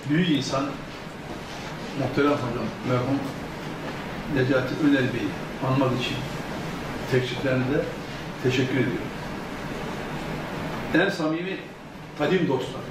büyük insan, muhterem hocam, merhum Necati Öner Bey'i anmak için teşriflerine de teşekkür ediyorum. En samimi kadim dostlar,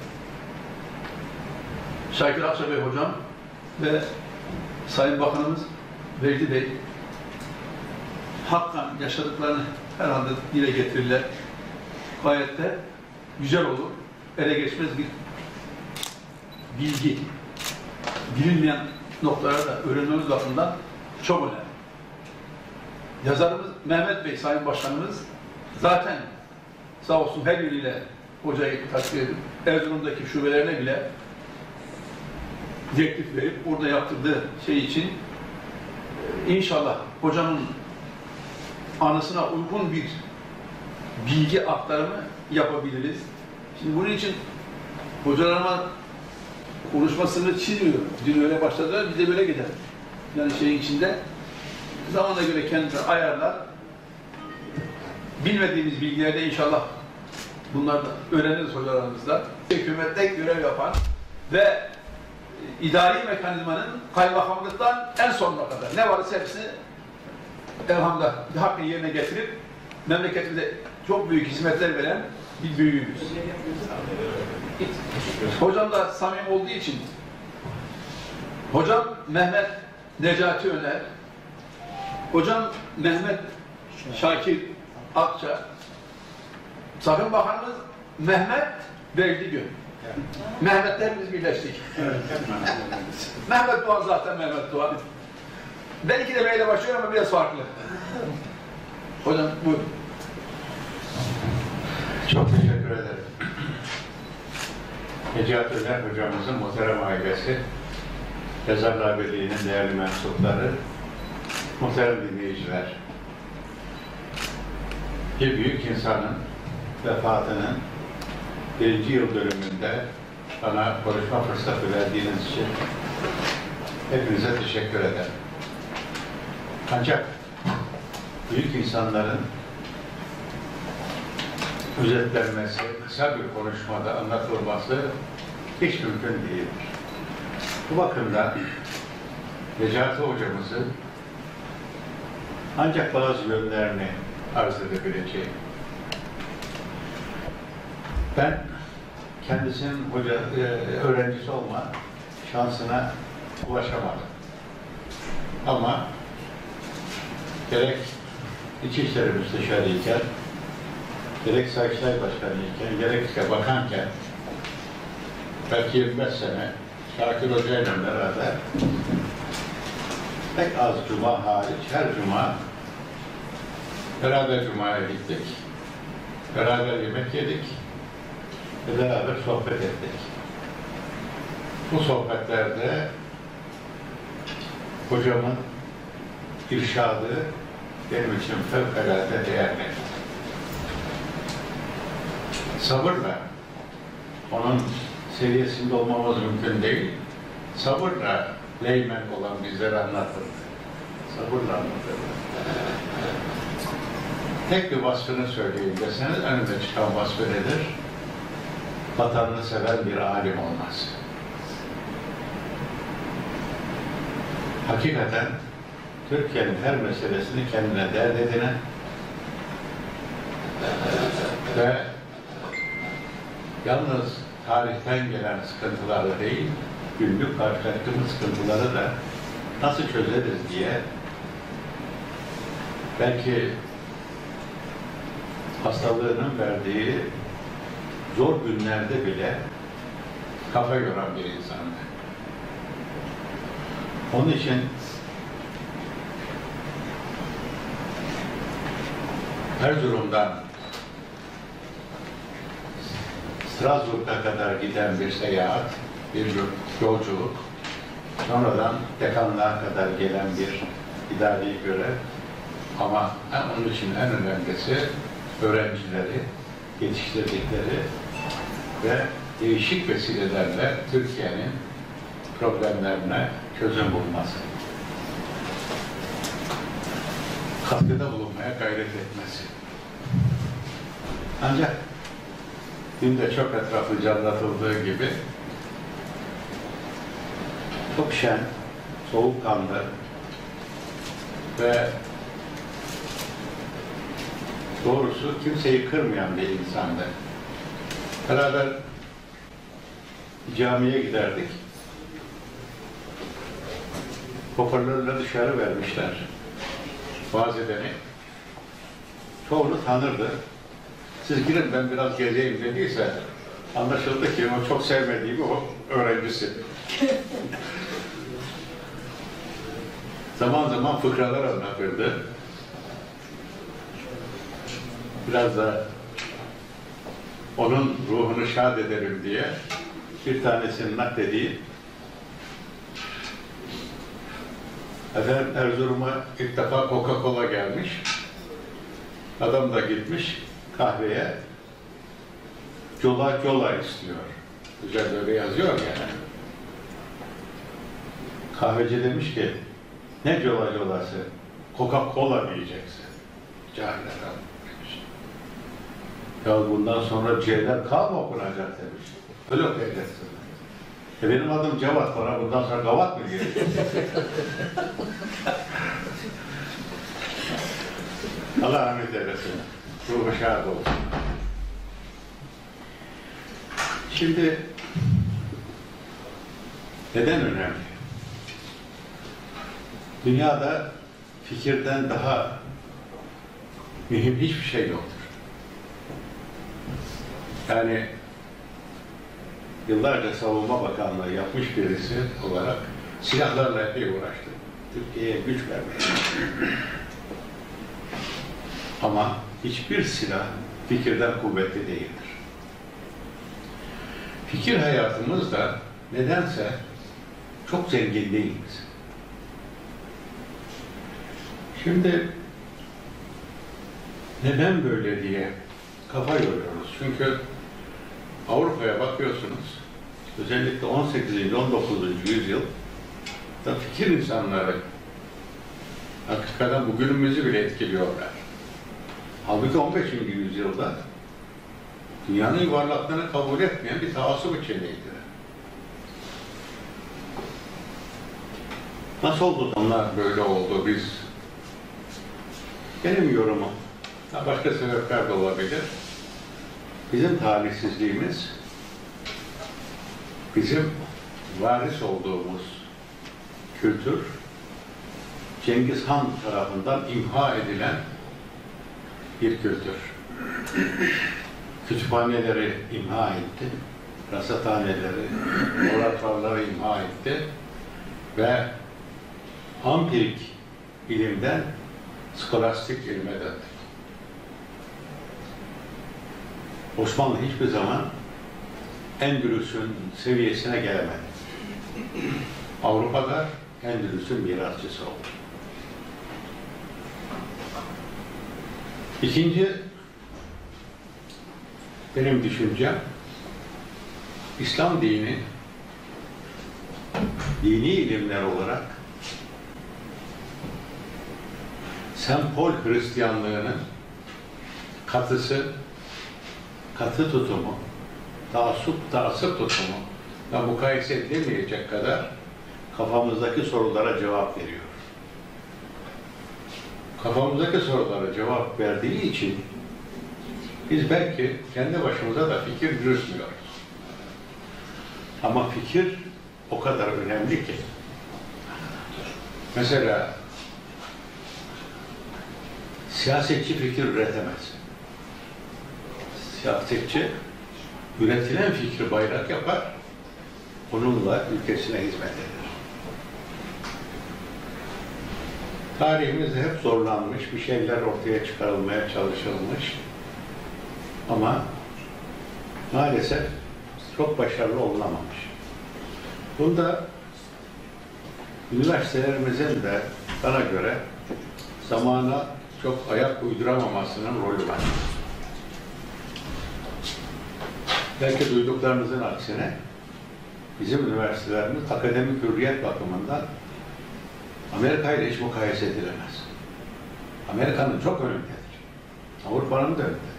Şakir Akçabey hocam ve Sayın Bakanımız Vecdi Bey hakikaten yaşadıklarını herhalde dile getirirler. Gayet de güzel olur. Ele geçmez bir bilgi. Bilinmeyen noktaları da öğrenmemiz bakımından çok önemli. Yazarımız Mehmet Bey, Sayın Başkanımız zaten sağ olsun her yönüyle hocayı takdir edip Erzurum'daki şubelerine bile direktif verip orada yaptırdığı şey için inşallah hocamın anısına uygun bir bilgi aktarımı yapabiliriz. Şimdi bunun için hocalarıma konuşmasını çizmiyorum. Dün öyle başladılar, biz de böyle gider. Yani şeyin içinde zamana göre kendileri ayarlar. Bilmediğimiz bilgilerde inşallah bunları da öğreniriz hocalarımızla. Hükümette görev yapan ve idari mekanizmanın kaymakamlıktan en sonuna kadar ne varsa hepsini elhamdülillah hakkını yerine getirip memleketimize çok büyük hizmetler veren bir büyüğümüz. Hocam da samimi olduğu için hocam Mehmet Necati Öner, hocam Mehmet Şakir Akça, Sayın Bakanımız Mehmet Verdigün. Mehmet'le biz birleştik. Mehmet Doğan zaten Mehmet Doğan. Belki de böyle başlıyor ama biraz farklı. Hocam buyurun. Çok teşekkür ederim. Necati Öner hocamızın muhterem ailesi, Yazarlar Birliği'nin değerli mensupları, muhterem dinleyiciler, bir büyük insanın vefatının 1. yıl dönümünde bana konuşma fırsatı verdiğiniz için hepinize teşekkür ederim. Ancak büyük insanların özetlenmesi, kısa bir konuşmada anlatılması hiç mümkün değildir. Bu bakımdan Necati hocamızın ancak bazı yönlerini arz edebileceğim. Ben kendisinin öğrencisi olma şansına ulaşamadım. Ama gerek İçişleri Müsteşarıyken, gerek Sayıştay Başkanıyken, gerekse bakanken belki 25 sene Şakir Hoca ile beraber pek az cuma hariç her cuma beraber cumaya gittik. Beraber yemek yedik ve beraber sohbet ettik. Bu sohbetlerde hocamın irşadı benim için fevkalade değerli. Sabırla, onun seviyesinde olmamız mümkün değil, sabırla leymen olan bizlere anlatırdı. Sabırla anlatırdı. Tek bir vasfını söyleyeyim deseniz, önüme çıkan vasfı nedir? Vatanını seven bir alim olmaz. Hakikaten Türkiye'nin her meselesini kendine dert edinen ve yalnız tarihten gelen sıkıntıları değil, günlük karşılaştığımız sıkıntıları da nasıl çözeriz diye belki hastalığının verdiği zor günlerde bile kafa yoran bir insandı. Onun için Erzurum'dan Strasbourg'a kadar giden bir seyahat, bir yolculuk, sonradan dekanlığa kadar gelen bir idari görev ama onun için en önemlisi öğrencileri yetiştirdikleri ve değişik vesilelerle Türkiye'nin problemlerine çözüm bulması. Katkıda bulunmaya gayret etmesi. Ancak dün de çok etraflıca anlatıldığı gibi çok şen, soğukkanlı ve doğrusu kimseyi kırmayan bir insandı. Beraber camiye giderdik. Hoparlörle dışarı vermişler vaaz edeni. Çoğunu tanırdı. Siz girin ben biraz gezeyim dediyse anlaşıldı ki o çok sevmediği o öğrencisi. Zaman zaman fıkralar anlatırdı. Biraz da onun ruhunu şad ederim diye bir tanesini naklediği efendim Erzurum'a ilk defa Coca-Cola gelmiş. Adam da gitmiş kahveye cola cola istiyor. Güzel böyle yazıyor yani. Kahveci demiş ki ne cola colası? Coca-Cola diyeceksin. Cahil adam demiş. Ya bundan sonra C'den K mı okunacak demiş. Öyle okuyacaksın. Benim adım Cevat, bana bundan sonra Gavat mı gerekiyor? Allah rahmet eylesin. Ruhu şad olsun. Şimdi neden önemli? Dünyada fikirden daha mühim hiçbir şey yoktur. Yani yıllarca Savunma Bakanlığı yapmış birisi olarak silahlarla epey uğraştım. Türkiye'ye güç vermek. Ama hiçbir silah fikirden kuvvetli değildir. Fikir hayatımızda nedense çok zengin değiliz. Şimdi neden böyle diye kafa yoruyoruz. Çünkü Avrupa'ya bakıyorsunuz, özellikle 18. 19. yüzyıl da fikir insanları hakikaten bugünümüzü bile etkiliyorlar. Halbuki 15. yüzyılda dünyanın yuvarlaklığını kabul etmeyen bir taassup içindeydi. Nasıl oldu onlar böyle oldu biz? Benim yorumum, başka sebepler de olabilir. Bizim talihsizliğimiz, bizim varis olduğumuz kültür, Cengiz Han tarafından imha edilen bir kültür. Kütüphaneleri imha etti, rasathaneleri, laboratuvarları imha etti ve ampirik ilimden skolastik ilme döndü. Osmanlı hiçbir zaman Endülüs'ün seviyesine gelemedi. Avrupa'da Endülüs'ün mirasçısı oldu. İkinci benim düşüncem, İslam dini dini ilimler olarak sempol Hristiyanlığının katı tutumu, taassıp tutumu ve mukayese edilemeyecek kadar kafamızdaki sorulara cevap veriyor. Kafamızdaki sorulara cevap verdiği için biz belki kendi başımıza da fikir yürütmüyoruz. Ama fikir o kadar önemli ki. Mesela siyasetçi fikir üretemez. Siyasetçi üretilen fikri bayrak yapar, onunla ülkesine hizmet eder. Tarihimizde hep zorlanmış, bir şeyler ortaya çıkarılmaya çalışılmış ama maalesef çok başarılı olunamamış. Bunda üniversitelerimizin de bana göre zamana çok ayak uyduramamasının rolü var. Belki duyduklarınızın aksine bizim üniversitelerimiz akademik hürriyet bakımından Amerika ile hiç mukayese edilemez. Amerika'nın çok önündedir. Avrupa'nın da önündedir.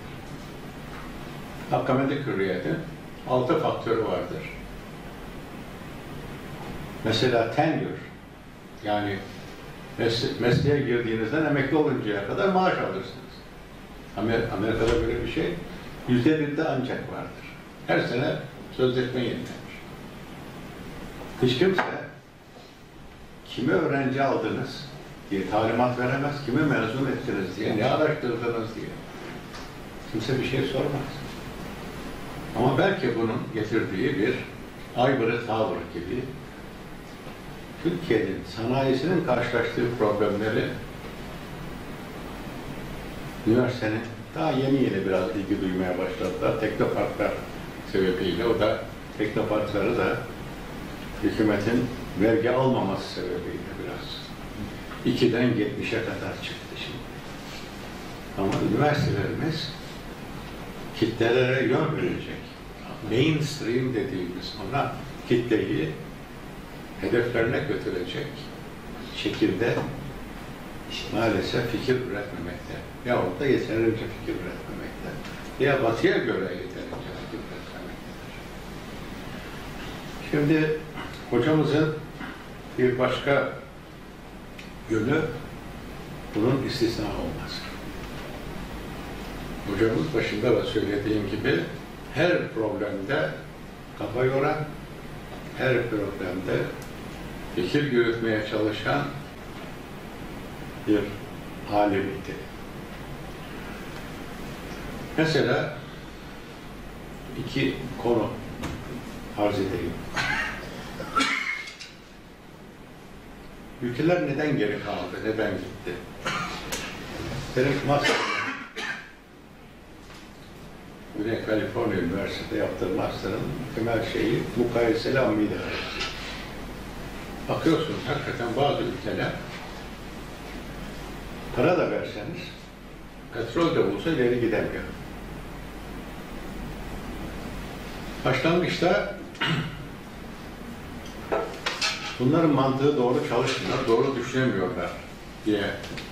Akademik hürriyetin 6 faktörü vardır. Mesela tenure, yani mesleğe girdiğinizden emekli oluncaya kadar maaş alırsınız. Amerika'da böyle bir şey %1'de ancak vardır. Her sene sözleşme yenilenir. Hiç kimse kimi öğrenci aldınız diye talimat veremez, kimi mezun ettiniz diye, ne araştırdınız diye. Kimse bir şey sormaz. Ama belki bunun getirdiği bir aybırı tavır gibi Türkiye'nin sanayisinin karşılaştığı problemleri üniversitenin daha yeni biraz ilgi duymaya başladılar. Teknoparklar sebebiyle, o da teknoparkları da hükümetin vergi almaması sebebiyle biraz 2'den 70'e kadar çıktı şimdi. Ama üniversitelerimiz kitlelere yön verecek. Mainstream dediğimiz ona kitleyi hedeflerine götürecek şekilde maalesef fikir üretmemekte. Yahut da yeterince fikir üretmemekte. Ya batıya göre yeterince fikir üretmemektedir. Şimdi hocamızın bir başka yönü bunun istisna olması. Hocamız başında da söylediğim gibi her problemde kafa yoran, her problemde fikir yürütmeye çalışan bir alimiydi. Mesela iki konu arz edeyim. Ülkeler neden geri kaldı, neden gitti? Benim Güney Kaliforniya Üniversitesi'nde yaptığım master'ın temel şeyi mukayeseli ammi dairesi. Bakıyorsunuz hakikaten bazı ülkeler para da verseniz petrol de bulsa ileri gidemiyor. Başlangıçta bunların mantığı doğru çalışmıyor, doğru düşünemiyorlar diye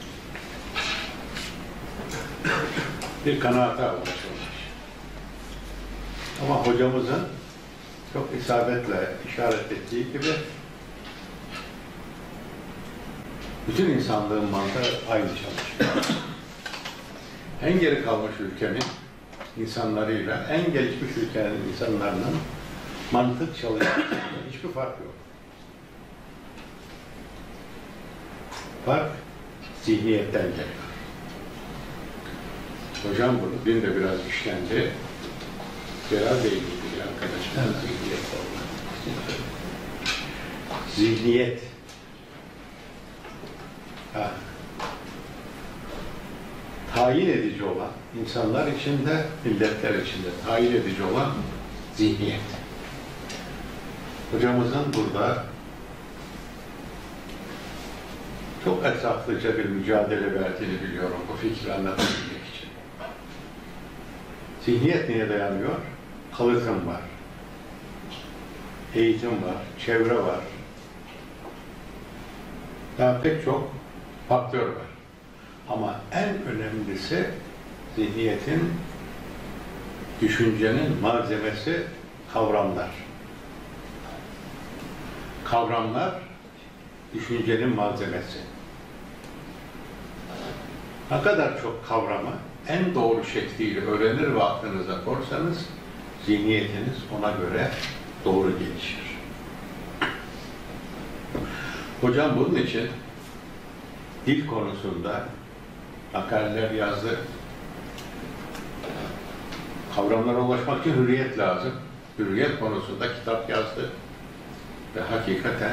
bir kanaata ulaşılmış. Ama hocamızın çok isabetle işaret ettiği gibi bütün insanlığın mantığı aynı çalışıyor. En geri kalmış ülkenin insanlarıyla en gelişmiş ülkenin insanlarının mantık çalışmasında hiçbir fark yok. Fark zihniyetten geliyor. Hocam bunu dün de biraz işlendi. Biraz değildi bir arkadaşlar. Zihniyet olmak. Zihniyet. Tayin edici olan, insanlar içinde, milletler içinde tayin edici olan zihniyet. Hocamızın burada çok etraflıca bir mücadele verdiğini biliyorum bu fikri anlatabilmek için. Zihniyet neye dayanıyor? Kalıtım var, eğitim var, çevre var. Daha pek çok faktör var. Ama en önemlisi zihniyetin, düşüncenin malzemesi kavramlar. Kavramlar düşüncenin malzemesi. Ne kadar çok kavramı en doğru şekliyle öğrenir ve aklınıza korsanız zihniyetiniz ona göre doğru gelişir. Hocam bunun için dil konusunda makaleler yazdı. Kavramlara ulaşmak için hürriyet lazım. Hürriyet konusunda kitap yazdı. Ve hakikaten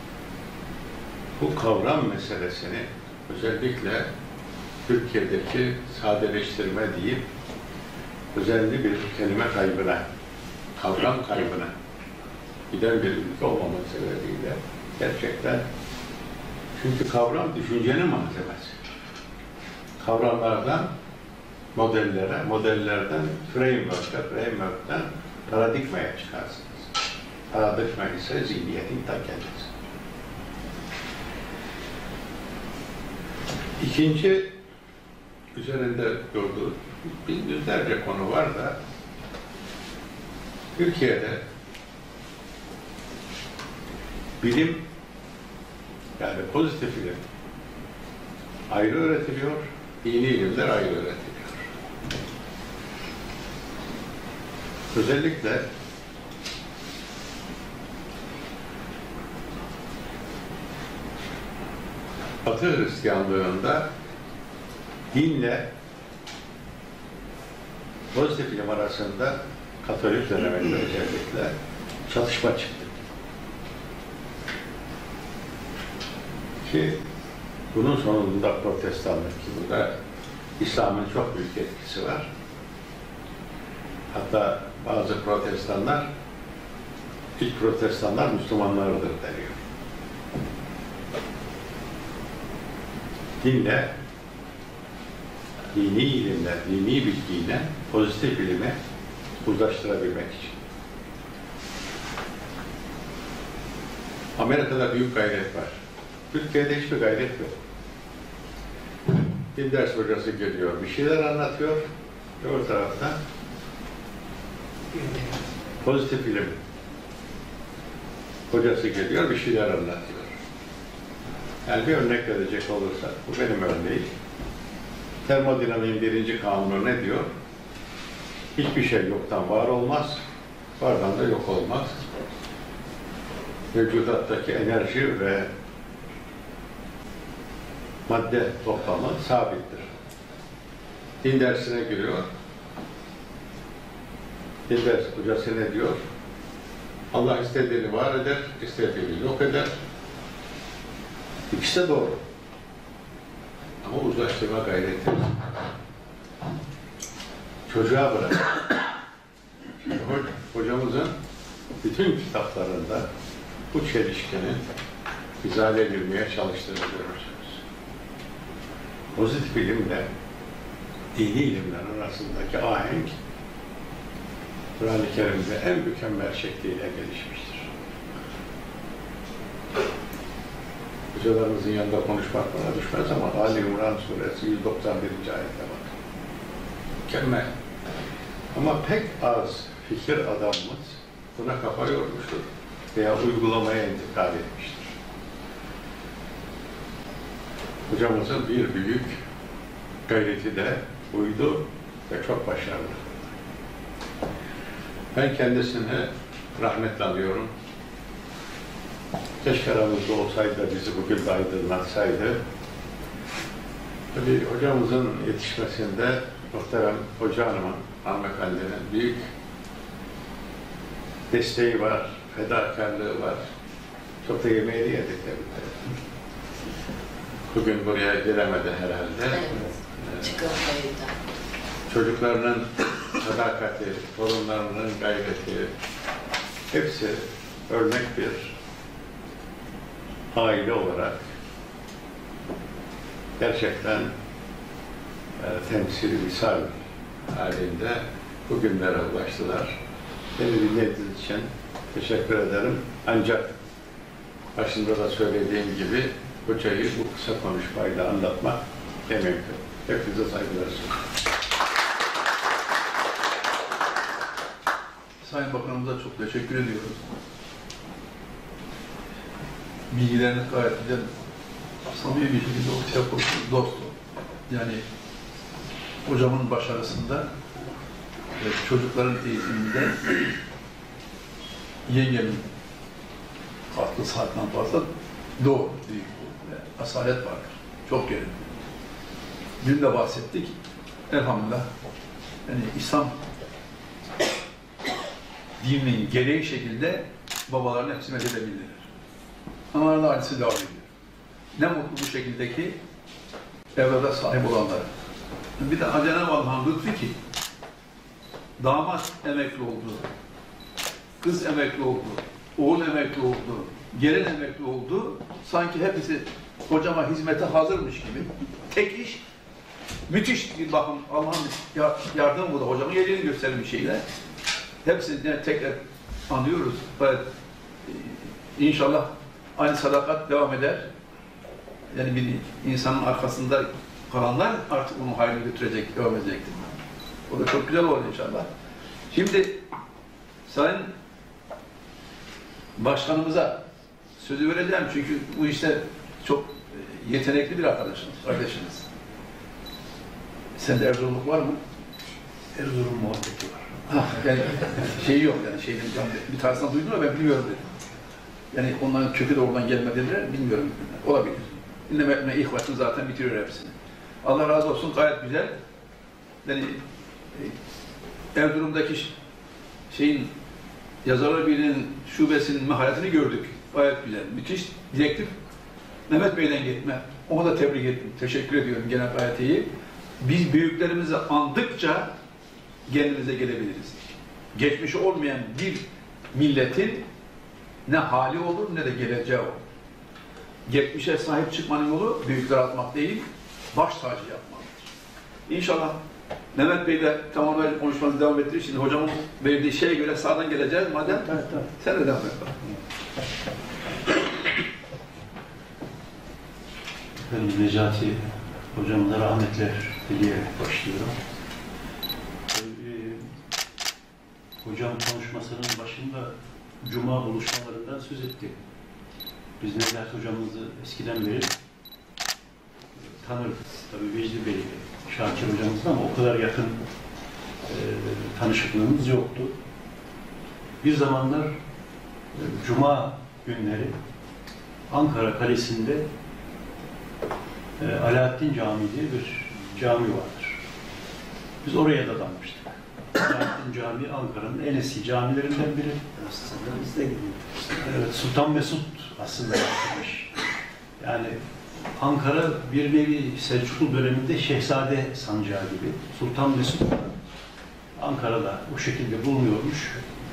bu kavram meselesini özellikle Türkiye'deki sadeleştirme deyip özellikle bir kelime kaybına, kavram kaybına giden bir ülke olmaması sebebiyle gerçekten, çünkü kavram düşüncenin malzemesi. Kavramlardan modellere, modellerden framework'ten paradigmaya çıkarsınız. Paradigma ise zihniyetin ta kendisi. İkinci üzerinde durduğu yüzlerce konu var da Türkiye'de Bilim, yani pozitif ilim ayrı öğretiliyor, dini ilimler ayrı öğretiliyor. Özellikle Batı Hristiyanlığında dinle pozitif ilim arasında Katolik döneminde özellikle çatışma çıktı. Ki bunun sonunda Protestanlık, ki bunda İslam'ın çok büyük etkisi var. Hatta bazı protestanlar, ilk protestanlar Müslümanlardır deniyor. Dinle, dini ilimle, dini bilgiyle pozitif ilime uzlaştırabilmek için. Amerika'da büyük gayret var. Türkiye'de hiçbir gayret yok. Bir ders hocası geliyor, bir şeyler anlatıyor. Öbür taraftan pozitif ilim hocası geliyor, bir şeyler anlatıyor. Yani bir örnek verecek olursak, bu benim örneğim. Termodinamiğin birinci kanunu ne diyor? Hiçbir şey yoktan var olmaz, vardan da yok olmaz. Mevcudattaki enerji ve madde toplamı sabittir. Din dersine giriyor. Din ders hocası ne diyor? Allah istediğini var eder, istediğini yok eder. İkisi de doğru. Ama uzlaştırma gayreti çocuğa bırak. Hocamızın bütün kitaplarında bu çelişkinin izale edilmeye çalıştığını görürsünüz. Pozitif ilimle dini ilimler arasındaki ahenk Kur'an-ı Kerim'de en mükemmel şekliyle gelişmiştir. Hocalarımızın yanında konuşmak bana düşmez ama Ali İmran Suresi 191. ayette bak. Mükemmel. Ama pek az fikir adamımız buna kafa yormuştur veya uygulamaya intikal etmiştir. Hocamızın bir büyük gayreti de buydu ve çok başarılı. Ben kendisini rahmetle anıyorum. Keşke aramızda olsaydı da bizi bugün de aydınlatsaydı. Tabii hocamızın yetişmesinde muhterem hoca hanımın, hanımefendinin büyük desteği var, fedakarlığı var. Çok da yemeğini yedik tabii. Bugün buraya gelemedi herhalde. Evet. Çocuklarının sadakati, torunlarının gayreti, hepsi örnek bir aile olarak gerçekten temsil misal halinde bugünlere ulaştılar. Beni dinlediğiniz için teşekkür ederim. Ancak başında da söylediğim gibi hocayı bu kısa konuşmayla anlatmak mümkün. Hepinize saygılar sunuyorum. Sayın Bakanımıza çok teşekkür ediyoruz. Bilgileriniz gayet güzel, samimi bir şekilde ortaya koyduğunuz dostum. Yani hocamın başarısında ve çocukların eğitiminde yengemin katkısı saatten fazla doğru değil ve asalet vardır. Çok yerin. Dün de bahsettik. Elhamdülillah. Yani İslam dininin gereği şekilde babalarına hizmet edebilirler. Anaların ailesi devam ediyor. Ne mutlu bu şekildeki evlada sahip olanlara. Bir de Cenab-ı Allah'ın lütfu ki damat emekli oldu, kız emekli oldu, oğul emekli oldu, gelin emekli oldu. Sanki hepsi hocama hizmete hazırmış gibi. Tek iş, müthiş bir bakım, Allah'ın yardımı bu da hocamın yerini göstermiş şeyler. Hepsini tekrar anlıyoruz. Evet, İnşallah aynı sadakat devam eder. Yani bir insanın arkasında kalanlar artık onun hayrını götürecek, devam edecektir. O da çok güzel olur inşallah. Şimdi Sayın Başkanımıza sözü vereceğim çünkü bu işte çok yetenekli bir kardeşiniz. Sende Erzurumluk var mı? Erzurum muhabbeti var. Yani şey yok yani bir tarzdan duydum ama ben bilmiyorum dedim. Yani onların kökü de oradan gelmediler, bilmiyorum. Olabilir. İnnemekle ihvatın zaten bitiriyor hepsini. Allah razı olsun, gayet güzel. Yani Erzurum'daki şeyin Yazarlar Birliği'nin şubesinin maharetini gördük. Gayet güzel, müthiş, direktif. Mehmet Bey'den gitme. Onu da tebrik ettim. Teşekkür ediyorum gene gayet iyi. Biz büyüklerimizi andıkça kendimize gelebiliriz. Geçmişi olmayan bir milletin ne hali olur ne de geleceği olur. Geçmişe sahip çıkmanın yolu büyükleri atmak değil, baş tacı yapmalıdır. İnşallah Mehmet Bey de tamamen konuşmanızı devam ettirir. Şimdi hocamın verdiği şeye göre sağdan geleceğiz madem. Evet. Sen de devam et. Ben Necati hocamıza rahmetler dileyerek başlıyorum. Hocam konuşmasının başında Cuma buluşmalarından söz etti. Biz Necati hocamızı eskiden beri tanırız. Tabii Vecdi Bey, Şakir hocamız ama o kadar yakın tanışıklığımız yoktu. Bir zamanlar Cuma günleri Ankara Kalesi'nde Alaaddin Camii diye bir cami vardır. Biz oraya da dalmıştık. Alaaddin Camii Ankara'nın en eski camilerinden biri. Aslında biz de gidiyoruz. Evet, Sultan Mesut aslında yapmış. Yani Ankara bir nevi Selçuklu döneminde Şehzade Sancağı gibi. Sultan Mesut Ankara'da o şekilde bulunuyormuş.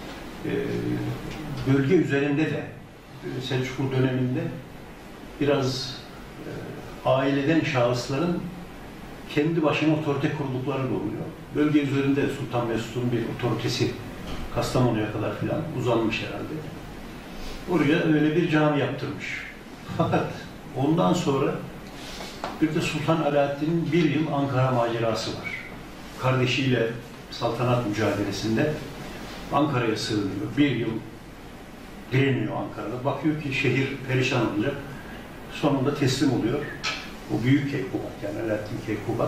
Bölge üzerinde de Selçuklu döneminde biraz aileden şahısların kendi başına otorite kurdukları da oluyor. Bölge üzerinde Sultan Mesut'un bir otoritesi Kastamonu'ya kadar filan uzanmış herhalde. Oraya öyle bir cami yaptırmış. Fakat ondan sonra bir de Sultan Alaaddin'in bir yıl Ankara macerası var. Kardeşiyle saltanat mücadelesinde Ankara'ya sığınıyor. Bir yıl direniyor Ankara'da. Bakıyor ki şehir perişan olacak. Sonunda teslim oluyor. O büyük Keykubat, yani Alaaddin Keykubat.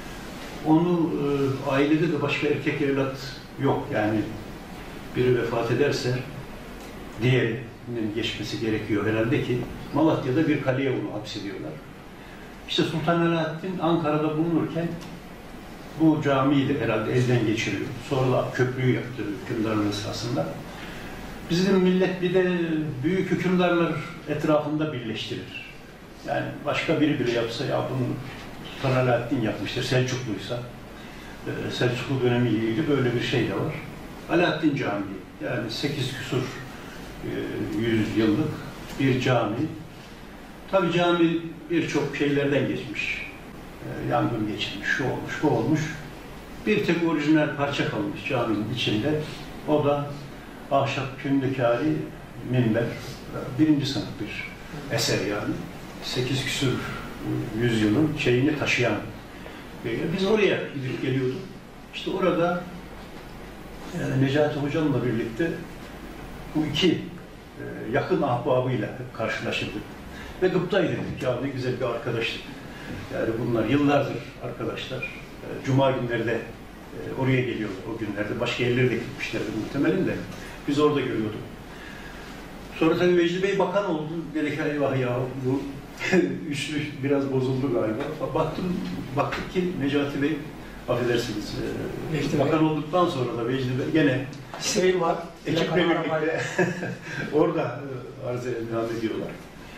Onu ailede de başka erkek evlat yok. Yani biri vefat ederse diğerinin geçmesi gerekiyor herhalde ki Malatya'da bir kaleye onu hapsediyorlar. İşte Sultan Alaaddin Ankara'da bulunurken bu camiyi de herhalde elden geçiriyor. Sonra da köprüyü yaptırıyor hükümdarlığı sırasında. Bizim millet bir de büyük hükümdarlar etrafında birleştirir. Yani başka biri yapsa ya bunu Sultan Alaaddin yapmıştır, Selçukluysa. Selçuklu dönemiyle ilgili böyle bir şey de var. Alaaddin Camii, yani 8 küsur 100 yıllık bir cami. Tabii cami birçok şeylerden geçmiş. Yangın geçirmiş, şu olmuş, bu olmuş. Bir tek orijinal parça kalmış caminin içinde. O da ahşap kündekâri minber. 1. sınıf bir eser yani. 8 küsur 100 yılın şeyini taşıyan. Biz oraya gidip geliyorduk. İşte orada Necati Hocam'la birlikte bu iki yakın ahbabıyla karşılaşırdık. Ve gıptaydı dedik ya ne güzel bir arkadaşlık. Yani bunlar yıllardır arkadaşlar. Cuma günleri de oraya geliyorlar o günlerde. Başka yerlere de gitmişlerdi muhtemelen de. Biz orada görüyorduk. Sonra tabii Vecdi Bey bakan oldu. Dedik eyvah ya bu üçlü biraz bozuldu galiba. Baktık ki Necati Bey, affedersiniz, bakan olduktan sonra da Vecdi Bey gene Şey var, ekiple birlikte orada arz-ı endam ediyorlar.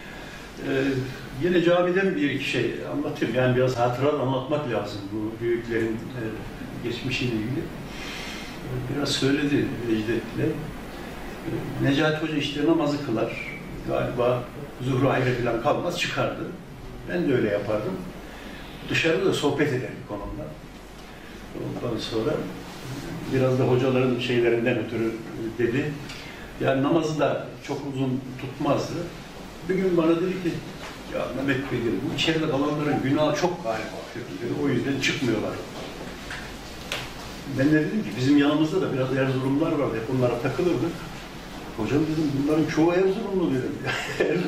Yine camiden bir iki şey anlatayım. Yani biraz hatırat anlatmak lazım bu büyüklerin geçmişiyle ilgili. Biraz söyledi Vecdi. Necati Hoca işte namazı kılar. Galiba zuhru hayre falan kalmaz, çıkardı. Ben de öyle yapardım. Dışarıda da sohbet ederdik onunla. Ondan sonra biraz da hocaların şeylerinden ötürü dedi. Yani namazı da çok uzun tutmazdı. Bir gün bana dedi ki, ya Mehmet Bey dedi, bu içeride kalanların günahı çok galiba dedi. O yüzden çıkmıyorlar. Ben de dedim ki, bizim yanımızda da biraz Erzurumlar vardı. Hep onlara takılırdık. Hocam dedim, bunların çoğu Erzurumlu dedim.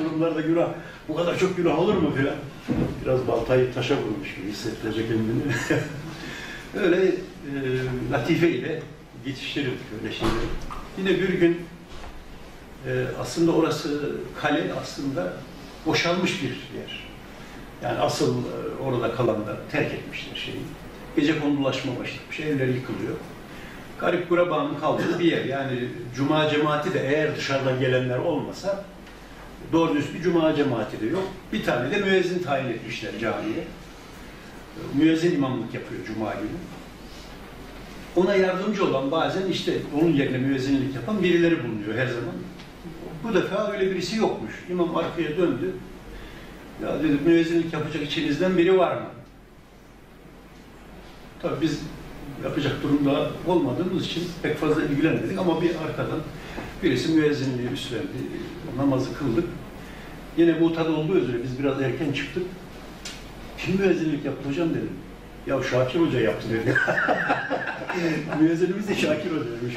fazla günah, bu kadar çok günah olur mu filan. Biraz baltayı taşa vurmuş gibi hissettirecek kendini. Öyle latife ile yetiştirirdik öyle şeyleri. Yine bir gün aslında orası kale aslında boşalmış bir yer. Yani asıl orada kalanlar terk etmişler şeyi. Gecekondulaşma başlamış, evler yıkılıyor. Garip gurabanın kaldığı bir yer. Yani cuma cemaati de eğer dışarıdan gelenler olmasa doğru düz bir cuma cemaati de yok. Bir tane de müezzin tayin etmişler camiye. Müezzin imamlık yapıyor cuma günü. Ona yardımcı olan bazen işte onun yerine müezzinlik yapan birileri bulunuyor her zaman. Bu defa öyle birisi yokmuş. İmam arkaya döndü. Ya dedi, müezzinlik yapacak içinizden biri var mı? Tabii biz yapacak durumda olmadığımız için pek fazla ilgilenmedik ama bir arkadan birisi müezzinliği üstlendi. Namazı kıldık. Yine muhtat olduğu üzere biz biraz erken çıktık. Kim müezzinlik yaptı hocam dedim. Ya Şakir Hoca yaptı dedi. Müezzinimiz de Şakir Hoca'ymış.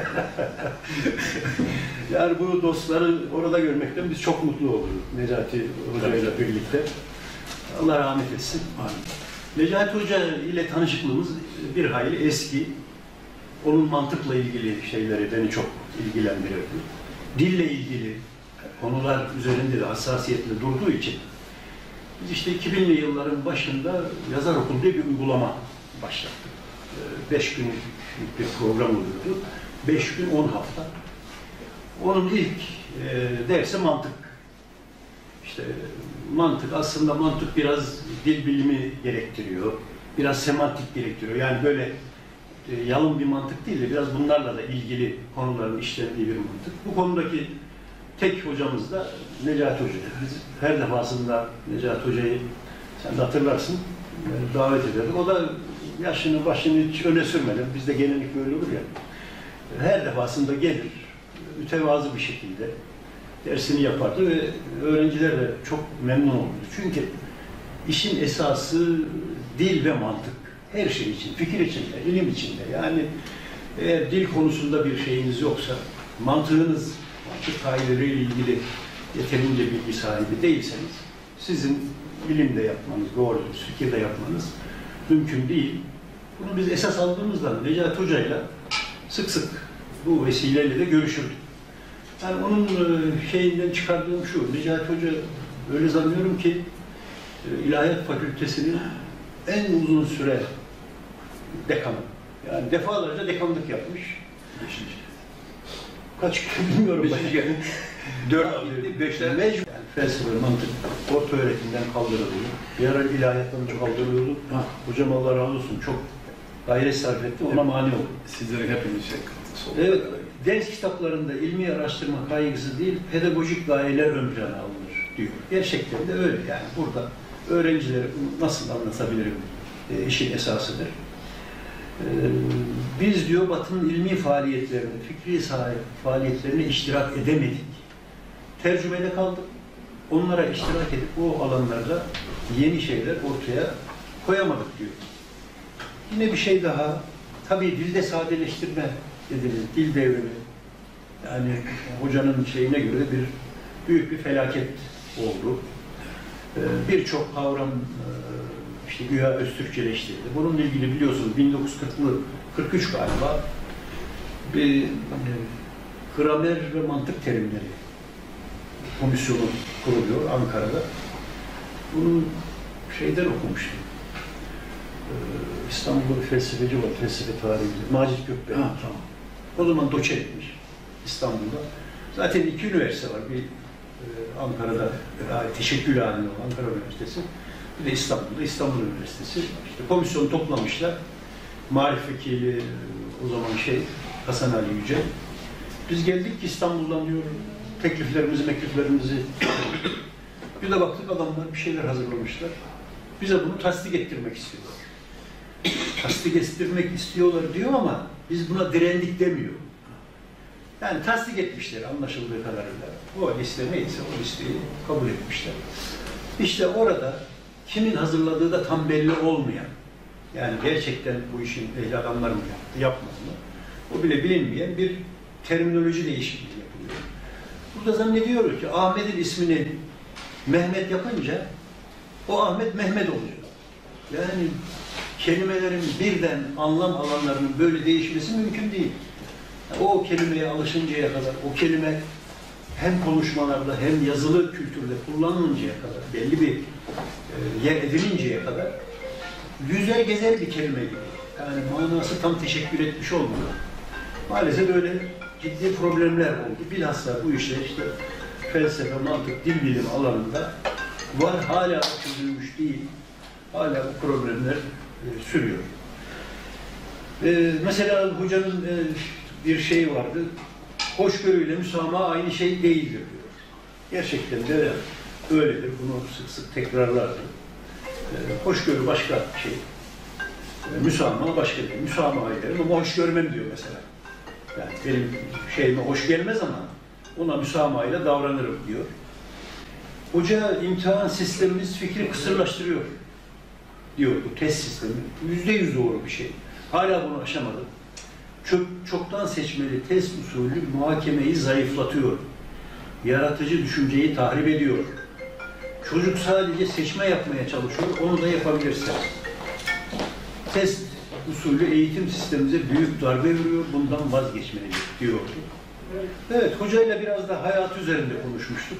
Yani bu dostları orada görmekten biz çok mutlu olduk. Necati Hoca ile birlikte. Allah rahmet etsin. Necati Hoca ile tanışıklığımız bir hayli eski. Onun mantıkla ilgili şeyleri beni çok ilgilendirirdi. Dille ilgili konular üzerinde de hassasiyetle durduğu için biz işte 2000'li yılların başında yazar okulu diye bir uygulama başlattık. 5 günlük bir program oluyordu. 5 gün 10 hafta. Onun ilk dersi mantık. İşte mantık, aslında mantık biraz dil bilimi gerektiriyor. Biraz semantik gerektiriyor. Yani böyle yalın bir mantık değil de biraz bunlarla da ilgili konuların işlendiği bir mantık. Bu konudaki tek hocamız da Necati Hoca. Biz her defasında Necati Hoca'yı, sen de hatırlarsın, davet ederdik. O da yaşını başını hiç öne sürmeden, bizde genellikle öyle olur ya, her defasında gelir, mütevazı bir şekilde dersini yapardı ve öğrenciler de çok memnun oldu. Çünkü işin esası dil ve mantık. Her şey için, fikir içinde, ilim içinde. Yani eğer dil konusunda bir şeyiniz yoksa, mantığınız, mantık kaideleriyle ilgili yeterince bilgi sahibi değilseniz, sizin ilimde yapmanız, doğru fikirde yapmanız mümkün değil. Bunu biz esas aldığımızda Necati Hoca'yla sık sık bu vesileyle de görüşürdük. Yani onun şeyinden çıkardığım şu, Necati Hoca öyle zannediyorum ki İlahiyat Fakültesi'nin en uzun süre dekanı. Yani defalarca dekanlık yapmış. Kaç kere bilmiyorum. 4 gitti, 5'ler. Mecbur. Yani felsefe, mantık, orta öğretimden kaldırılıyor. Bir ara ilahiyattan kaldırılıyordu. Hocam Allah razı olsun çok gayret sarf etti, ona mani oldu. Sizlere hepiniz şey katkısı oldu. Evet, ders kitaplarında ilmi araştırma kaygısı değil, pedagojik gayeler ön plana alınır diyor. Gerçekten de öyle yani. Burada öğrencilere nasıl anlatabilirim işin esasıdır. Biz diyor Batı'nın ilmi faaliyetlerine, fikri faaliyetlerine iştirak edemedik. Tercümede kaldık. Onlara iştirak edip o alanlarda yeni şeyler ortaya koyamadık diyor. Yine bir şey daha, tabii dilde sadeleştirme dediğimiz dil devrimi, yani hocanın şeyine göre büyük bir felaket oldu. Birçok kavram işte güya Öztürkçeleştirildi. Bununla ilgili biliyorsunuz 1943 galiba bir gramer ve mantık terimleri komisyonu kuruluyor Ankara'da. Bunu şeyden okumuştum. İstanbul'da bir felsefeci var, felsefe tarihinde. Macit Gökbey. Tamam. O zaman doçentmiş İstanbul'da. Zaten 2 üniversite var. Bir Ankara'da teşekkül halinde olan Ankara Üniversitesi. Bir de İstanbul'da İstanbul Üniversitesi. İşte komisyonu toplamışlar. Marif Vekili o zaman Hasan Ali Yüce. Biz geldik ki İstanbul'dan diyor mekliflerimizi bir de baktık adamlar bir şeyler hazırlamışlar. Bize bunu tasdik ettirmek istiyorlar. Tasdik ettirmek istiyorlar diyor ama biz buna direndik demiyor. Yani tasdik etmişler anlaşıldığı kadarıyla. O liste neyse o listeyi kabul etmişler. İşte orada kimin hazırladığı da tam belli olmayan, yani gerçekten bu işin ehli adamlar mı yaptı, yapmadı mı? O bile bilinmeyen bir terminoloji değişikliği yapılıyor. Burada zannediyoruz ki Ahmet'in ismini Mehmet yapınca o Ahmet Mehmet oluyor. Yani kelimelerin birden anlam alanlarının böyle değişmesi mümkün değil. O kelimeye alışıncaya kadar, o kelime hem konuşmalarda hem yazılı kültürde kullanılıncaya kadar, belli bir yer edininceye kadar yüzer gezer bir kelime gibi. Yani manası tam teşekkür etmiş olmuyor. Maalesef böyle ciddi problemler oldu. Bilhassa bu işler işte felsefe, mantık, dil bilimi alanında var. Hala çözülmüş değil. Hala bu problemler sürüyor. Mesela hocanın bir şeyi vardı. Hoşgörüyle müsamaha aynı şey değildir diyor. Gerçekten de öyledir. Bunu sık sık tekrarlardı. Hoşgörü başka şey. Müsamaha başka değil. Müsamaha ederim ama hoş görmem diyor mesela. Yani benim şeyime hoş gelmez ama ona müsamahayla davranırım diyor. Hoca imtihan sistemimiz fikri kısırlaştırıyor diyor bu test sistemi. %100 doğru bir şey. Hala bunu aşamadı. Çoktan seçmeli test usulü muhakemeyi zayıflatıyor. Yaratıcı düşünceyi tahrip ediyor. Çocuk sadece seçme yapmaya çalışıyor, onu da yapabilirse. Test usulü eğitim sistemimize büyük darbe vuruyor, bundan vazgeçmeliyiz diyordu. Evet, hocayla biraz da hayat üzerinde konuşmuştuk.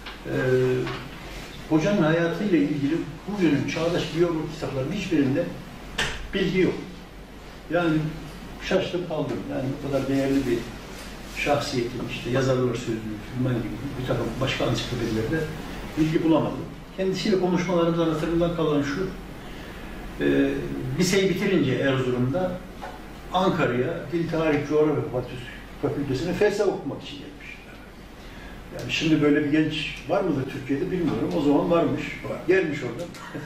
Hocanın hayatıyla ilgili bugünün çağdaş biyolog kitaplarının hiçbirinde bilgi yok. Yani şaştım kaldım. Yani bu kadar değerli bir şahsiyetin işte yazarlar sözlüğü, filman gibi bir takım başka ansiklopedilerde bilgi bulamadım. Kendisiyle konuşmalarımızdan hatırımdan kalan şu, liseyi bitirince Erzurum'da Ankara'ya Dil Tarih Coğrafya Fakültesi'ne felsefe okumak için gelmiş. Yani şimdi böyle bir genç var mıdır Türkiye'de bilmiyorum. O zaman varmış. Gelmiş orada.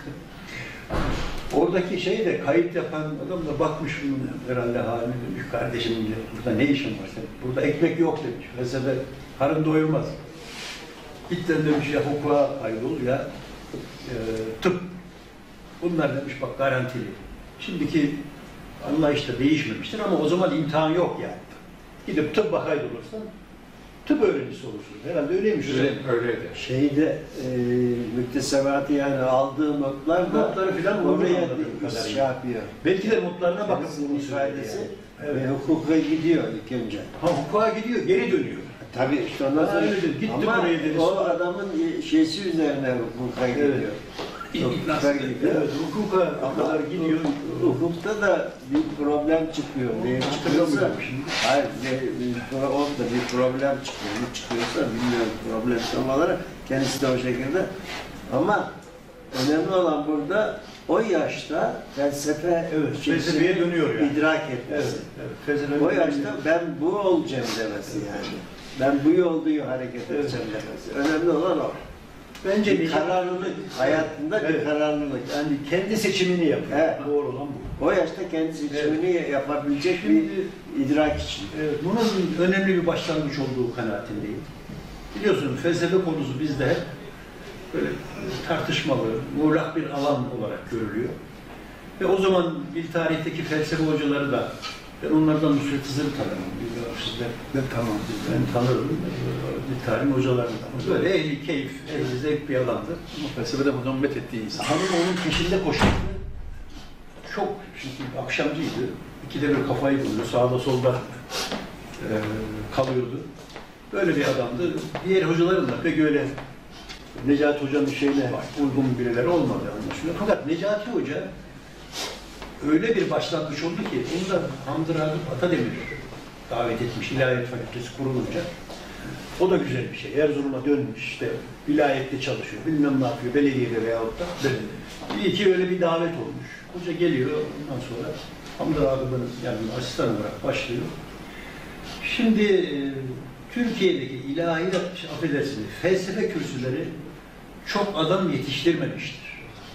Oradaki şeyi de kayıt yapan adam da bakmış bunun herhalde haline demiş. Kardeşim burada ne işin var sen? Burada ekmek yok demiş. Felsefe karın doyurmaz. Gitten demiş ya hukuka kaydol ya tıp. Bunlar demiş bak garantili. Şimdiki anlayış da değişmemiştir ama o zaman imtihan yok yani. Gidip tıbba kaydolursan tıp öğrencisi olursun. Herhalde öyleymiş. Öyleydi. Şeyde müktesebatı yani aldığı notlar da Notları falan oraya kadar şey yapıyor. Belki de notlarına bakıp bunun ifadesi yani. Evet. Hukuka gidiyor ilk önce. Ha hukuka gidiyor, geri dönüyor. Tabii işte ondan sonra Gitti ama buraya deriz. o adamın şeysi üzerine hukuka gidiyor. Hukuka gidiyor. Evet, hukuka kadar gidiyor. Hukukta da bir problem çıkıyor. Ne çıkıyorsa, hayır, orada bir problem çıkıyor. Ne çıkıyorsa bilmiyorum problem tam olarak. Kendisi de o şekilde. Ama önemli olan burada o yaşta felsefe felsefeye dönüyor yani. idrak etmesi. Evet, o yaşta ben bu olacağım demesi yani. Ben bu yolda hareket edeceğim demesi. Önemli olan o. Bence bir kararlılık, hayatında bir kararlılık. Yani kendi seçimini yapıyor. Evet. Doğru olan bu. O yaşta kendi seçimini yapabilecek bir idrak için. Evet, bunun önemli bir başlangıç olduğu kanaatindeyim. Biliyorsunuz felsefe konusu bizde hep böyle tartışmalı, muğlak bir alan olarak görülüyor. Ve o zaman bir tarihteki felsefe hocaları da ben onlardan Nusret Hızır'ı tanırım. Sizler ben tanırım. Bir tarihin hocalarından. Böyle ehli keyif, ehli zevk bir alandır. Ama felsefede muhammet ettiği insan. Hanım onun peşinde koşuyordu. Çok, çünkü akşamcıydı. İkide bir kafayı buluyor, sağda solda kalıyordu. Böyle bir adamdı. Diğer hocaların da pek öyle Necati Hoca'nın şeyine uygun birileri olmadı anlaşılıyor. Fakat Necati Hoca öyle bir başlangıç oldu ki onu da Hamdi Ragıp Atademir davet etmiş İlahiyat Fakültesi kurulunca. O da güzel bir şey. Erzurum'a dönmüş işte vilayette çalışıyor. Bilmem ne yapıyor. Belediyede veyahut da. İyi ki öyle bir davet olmuş. Hoca geliyor ondan sonra Hamdi Ragıp'ın yani asistan olarak başlıyor. Şimdi Türkiye'deki ilahiyat, affedersiniz, felsefe kürsüleri çok adam yetiştirmemiştir.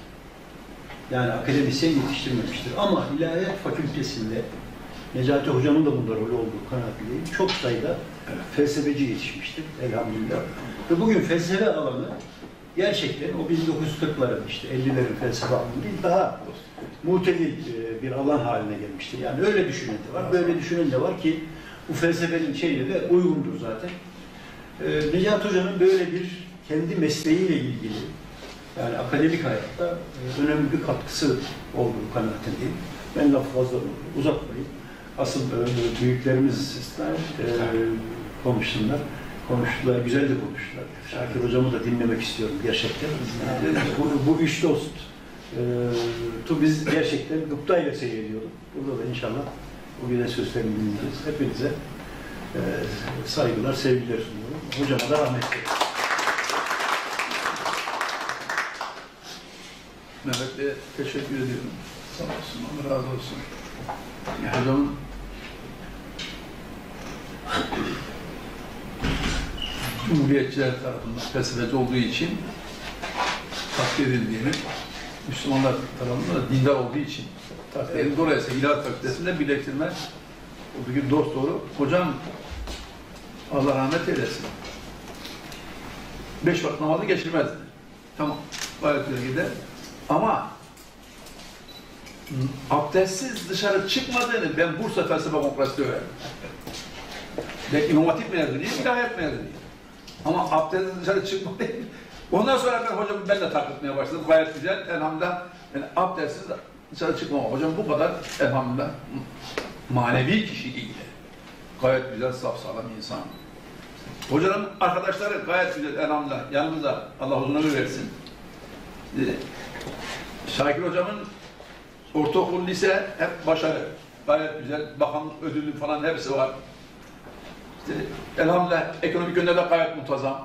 Yani akademisyen yetiştirmemiştir. Ama ilahiyat fakültesinde Necati Hoca'nın da bunda rolü olduğu kanaatindeyim. Çok sayıda felsefeci yetişmiştir elhamdülillah. Ve bugün felsefe alanı gerçekten o 1940'ların işte 50'lerin felsefe alanı değil, daha muhtedil bir alan haline gelmiştir. Yani öyle düşünen de var, böyle düşünen de var ki bu felsefenin şeyine de uygundur zaten. Necati Hoca'nın böyle bir kendi mesleğiyle ilgili, yani akademik hayatta önemli bir katkısı olduğu kanaatindeyim. Ben lafı fazla uzatmayayım. Asıl büyüklerimiz konuşsunlar. Konuştular, güzel de konuştular. Şakir hocamı da dinlemek istiyorum gerçekten. Bu üç dost biz gerçekten gıptayla seyrediyorduk. Burada da inşallah bugüne sözlerini dinleyeceğiz. Hepinize saygılar, sevgiler sunuyorum. Hocama da rahmet diliyorum. Mehmet Bey'e teşekkür ediyorum. Sağ olsun, Allah razı olsun. Hocamın Cumhuriyetçiler tarafından felsefeci olduğu için takdir edildiğini, Müslümanlar tarafından da dindar olduğu için takdir edildiğini, dolayısıyla İlahiyat Fakültesi'nde birleştirme bugün dost doğru. Hocam Allah rahmet eylesin. 5 vakit namazı geçirmezdi. Tamam, gayet güzel gider. Ama abdestsiz dışarı çıkmadığını ben Bursa Felsefe Kongresi'nde öğrendim. Ben İmam Hatip mezunuyum, ilahiyat mezunuyum. Ama abdestsiz dışarı çıkmadığını ondan sonra ben de takılmaya başladım. Gayet güzel, elhamdülillah. Yani abdestsiz dışarı çıkmam. Hocam bu kadar elhamdülillah manevi kişiliğiyle gayet güzel, safsağlam insan. Hocanın arkadaşları gayet güzel, elhamdülillah. Yanımızda, Allah uzun ömür versin. Şakir hocamın ortaokul, lise hep başarı. Gayet güzel, bakanlık ödülü falan hepsi var. İşte, elhamdülillah ekonomik yönde de gayet muntazam.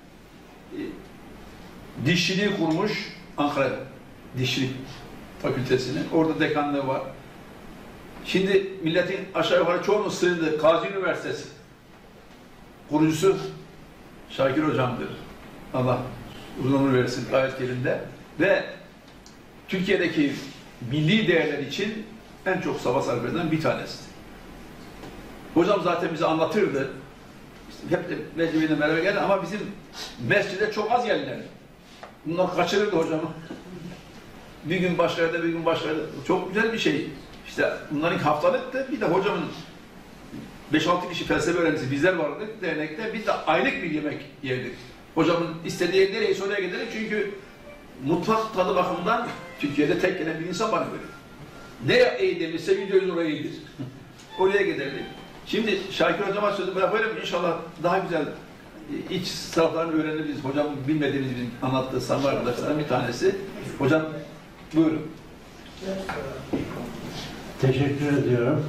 Dişçiliği kurmuş Ankara Dişçilik Fakültesini. Orada dekanlığı var. Şimdi milletin aşağı yukarı çoğunun sığındığı Gazi Üniversitesi kurucusu Şakir hocamdır. Allah uzun ömür versin, gayet yerinde. Ve Türkiye'deki milli değerler için en çok savaş sarf eden bir tanesi. Hocam zaten bize anlatırdı. İşte hep de meclibiyle beraber geldi ama bizim mescide çok az geldiler. Bunlar kaçırırdı hocamı. Bir gün başka yerde, bir gün başka yerde. Çok güzel bir şey. İşte bunların haftalıktı. Bir de hocamın 5-6 kişi felsefe öğrencisi bizler vardı dernekte. Biz de aylık bir yemek yerdik. Hocamın istediği nereye oraya giderdik çünkü mutfak tadı bakımından Türkiye'de tek gelen bir insan bana göre. Ne iyi demişse videoyu oraya iyidir. Oraya giderdik. Şimdi Şakir hocama sözü bırakıyorum. İnşallah daha güzel iç taraflarını öğrenebiliriz. Hocam bilmediğimiz bizim anlattığı sanma arkadaşlardan bir tanesi. Hocam buyurun. Teşekkür ediyorum.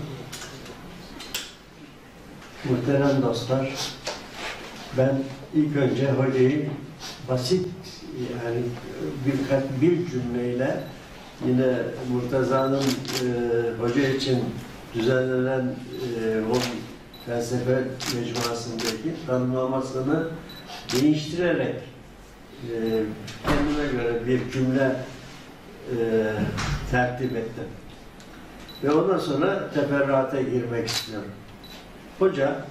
Muhterem dostlar, ben ilk önce hocayı basit yani bir cümleyle yine Murtaza'nın hoca için düzenlenen o felsefe mecmuasındaki tanımlamasını değiştirerek kendime göre bir cümle tertip ettim. Ve ondan sonra teferruata girmek istiyorum. Hoca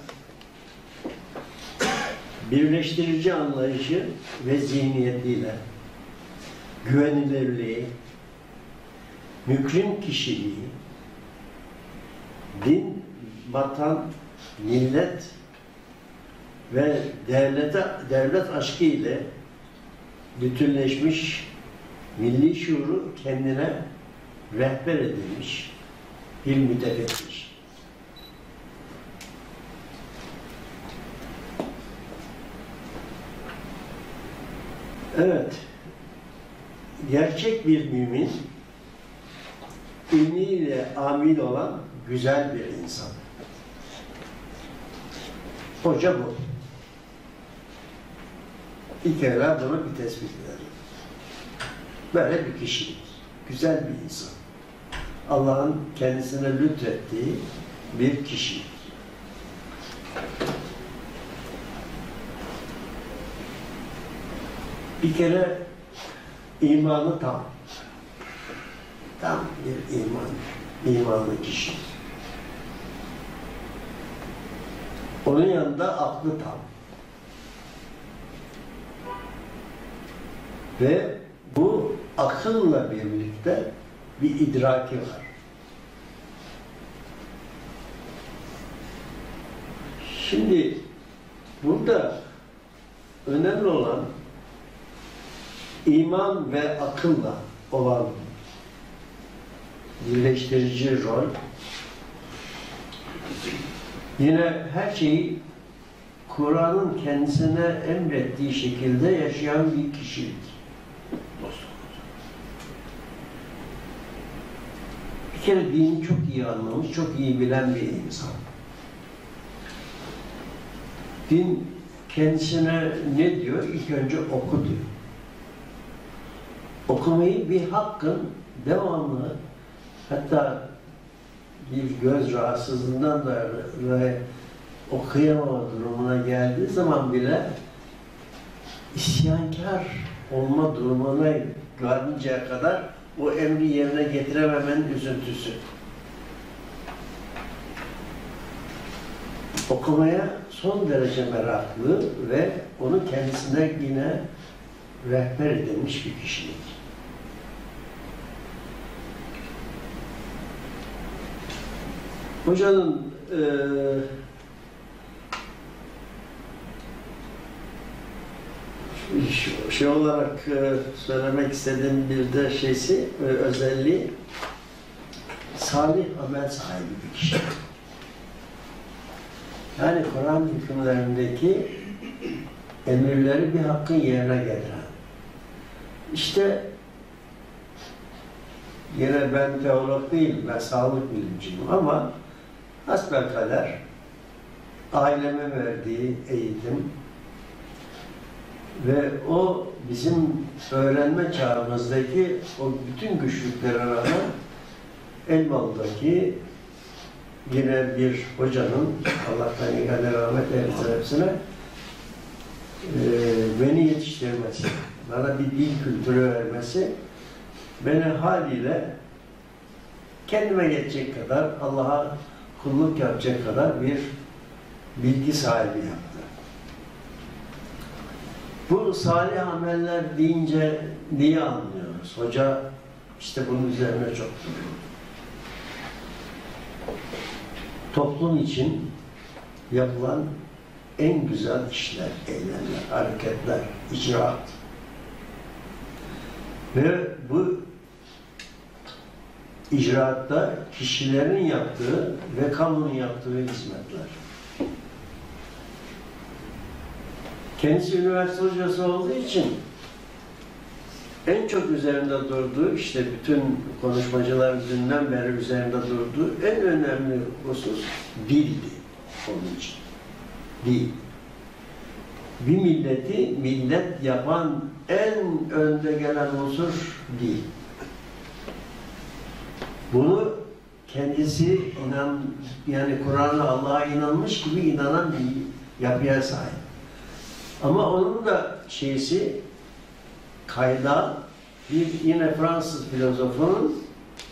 birleştirici anlayışı ve zihniyetiyle güvenilirliği, mükrim kişiliği, din, vatan, millet ve devlet aşkı ile bütünleşmiş milli şuuru kendine rehber edilmiş bir mütefekkiş. Evet, gerçek bir mümin, ilmiyle amil olan güzel bir insan. Hoca bu. Bir kere bunu bir tespit edelim. Böyle bir kişilik, güzel bir insan. Allah'ın kendisine lütfettiği bir kişilik. Bir kere imanı tam. Tam bir imanlı kişi. Onun yanında aklı tam. Ve bu akılla birlikte bir idraki var. Şimdi burada önemli olan iman ve akılla olan birleştirici rol, yine her şeyi Kur'an'ın kendisine emrettiği şekilde yaşayan bir kişilik. Bir kere dini çok iyi anlamış, çok iyi bilen bir insan. Din kendisine ne diyor? İlk önce oku diyor. Okumayı bir hakkın devamlı, hatta bir göz rahatsızlığından da ve okuyamama durumuna geldiği zaman bile isyankar olma durumuna varıncaya kadar o emri yerine getirememenin üzüntüsü. Okumaya son derece meraklı ve onu kendisine yine rehber edilmiş bir kişilik. Hocanın şey olarak söylemek istediğim bir de şeysi, özelliği, salih amel sahibi bir kişi. Yani Kur'an hükümlerindeki emirleri bir hakkın yerine getiren. İşte yine ben teolog değilim, ben sağlık bilimciyim ama hasbelkader aileme verdiği eğitim ve o bizim öğrenme çağımızdaki o bütün güçlüklere rağmen Elmalı'daki yine bir hocanın, Allah'tan yegane rahmet eylesin hepsine, beni yetiştirmesi, bana bir dil kültürü vermesi, beni haliyle kendime yetecek kadar, Allah'a kulluk yapacak kadar bir bilgi sahibi yaptı. Bu salih ameller deyince neyi anlıyoruz? Hoca işte bunun üzerine çok duruyor. Toplum için yapılan en güzel işler, eylemler, hareketler, icraat. Ve bu icraatta kişilerin yaptığı ve kamunun yaptığı hizmetler. Kendisi üniversite hocası olduğu için en çok üzerinde durduğu, işte bütün konuşmacılar dünden beri üzerinde durduğu en önemli husus dildi onun için. Dil. Bir milleti millet yapan en önde gelen unsur dil. Bunu kendisi yani Kur'an'a, Allah'a inanmış gibi inanan bir yapıya sahip. Ama onun da şeysi, kaynağı bir yine Fransız filozofunun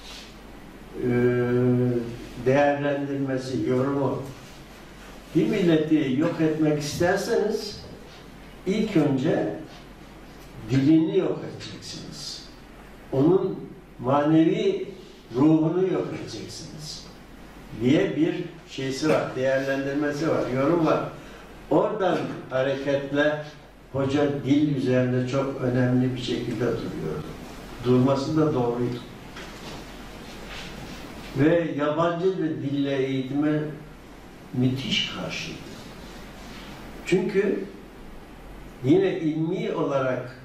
değerlendirmesi, yorumu. Bir milleti yok etmek isterseniz ilk önce dilini yok edeceksiniz. Onun manevi ruhunu yok edeceksiniz diye bir şeysi var, değerlendirmesi var, yorum var. Oradan hareketle hoca dil üzerinde çok önemli bir şekilde duruyordu. Durması da doğruydu. Ve yabancı bir dille eğitime müthiş karşıydı. Çünkü yine ilmi olarak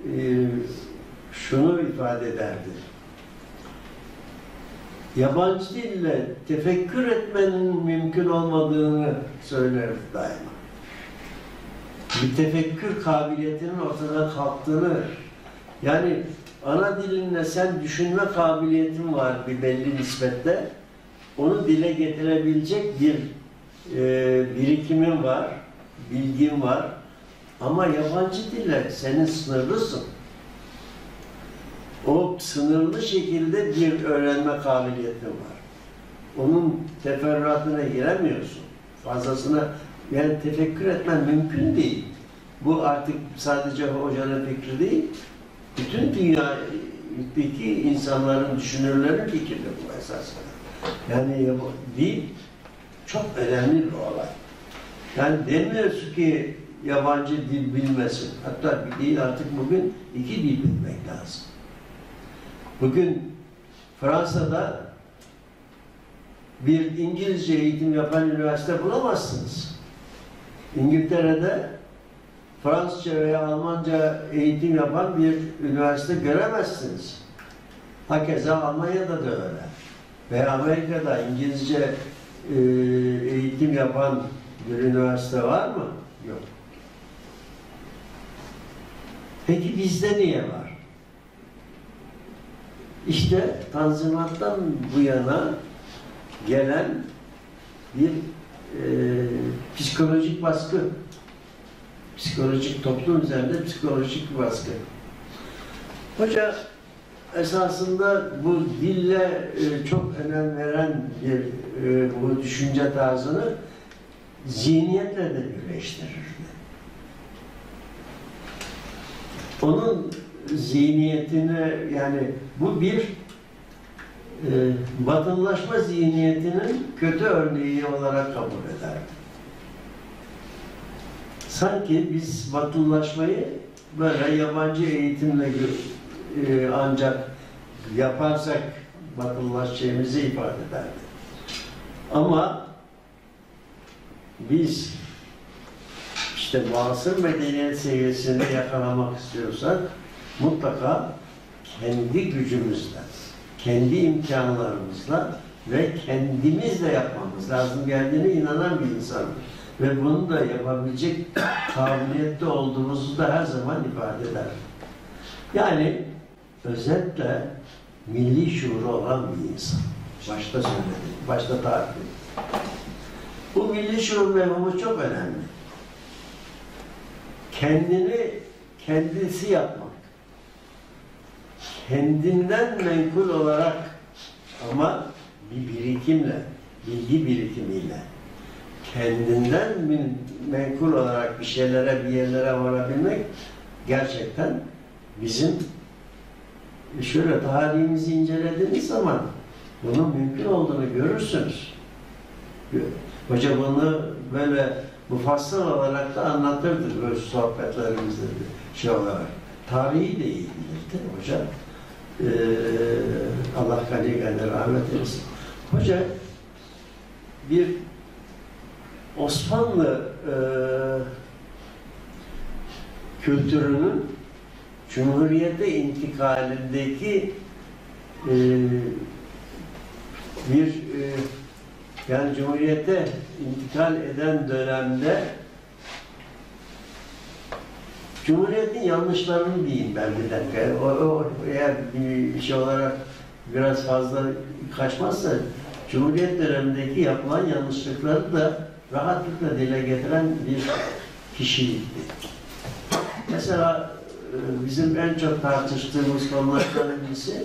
şunu ifade ederdi. Yabancı dille tefekkür etmenin mümkün olmadığını söylerdi daima. Bir tefekkür kabiliyetinin ortada kalktığını, yani ana dilinle sen düşünme kabiliyetin var bir belli nispette, onu dile getirebilecek bir birikimin var, bilgin var ama yabancı dille senin sınırlısın. O sınırlı şekilde bir öğrenme kabiliyetin var. Onun teferruatına giremiyorsun. Fazlasına yani tefekkür etmen mümkün değil. Bu artık sadece hocanın fikri değil, bütün dünyadaki insanların, düşünürlerin fikri bu esasında. Yani dil çok önemli bir olay. Yani demiyoruz ki yabancı dil bilmesi. Hatta bir değil, artık bugün 2 dil bilmek lazım. Bugün Fransa'da bir İngilizce eğitim yapan üniversite bulamazsınız. İngiltere'de Fransızca veya Almanca eğitim yapan bir üniversite göremezsiniz. Hakeza Almanya'da da öyle. Ve Amerika'da İngilizce eğitim yapan bir üniversite var mı? Yok. Peki bizde niye var? İşte Tanzimat'tan bu yana gelen bir psikolojik baskı. Psikolojik, toplum üzerinde psikolojik bir baskı. Hoca esasında bu dille çok önem veren bir bu düşünce tarzını zihniyetle de birleştirirdi. Onun zihniyetine, yani bu bir batılılaşma zihniyetinin kötü örneği olarak kabul ederdi. Sanki biz batılılaşmayı böyle yabancı eğitimle ancak yaparsak batılılaşacağımızı ifade ederdi. Ama biz işte muasır medeniyet seviyesini yakalamak istiyorsak mutlaka kendi gücümüzle, kendi imkanlarımızla ve kendimizle yapmamız lazım geldiğine inanan bir insanım. Ve bunu da yapabilecek kabiliyette olduğumuzu da her zaman ifade eder. Yani özetle milli şuuru olan bir insan. Başta söyledim, başta tarif ettim. Bu milli şuur mevhumu çok önemli. Kendini kendisi yapmak. Kendinden menkul olarak ama bir birikimle, bilgi birikimiyle kendinden menkul olarak bir şeylere, bir yerlere varabilmek gerçekten bizim şöyle tarihimizi incelediğiniz zaman bunun mümkün olduğunu görürsünüz. Hoca bunu böyle mufassal olarak da anlatırdı böyle sohbetlerimizde şey olarak. Tarihi de iyi bilirdi hoca. Allah gani rahmet eylesin. Hoca bir Osmanlı kültürünün Cumhuriyete intikalindeki yani Cumhuriyete intikal eden dönemde Cumhuriyetin yanlışlarını diyeyim ben bir dakika. Eğer bir şey olarak biraz fazla kaçmazsa Cumhuriyet dönemindeki yapılan yanlışlıkları da rahatlıkla dile getiren bir kişiydi. Mesela bizim en çok tartıştığımız konulardan birisi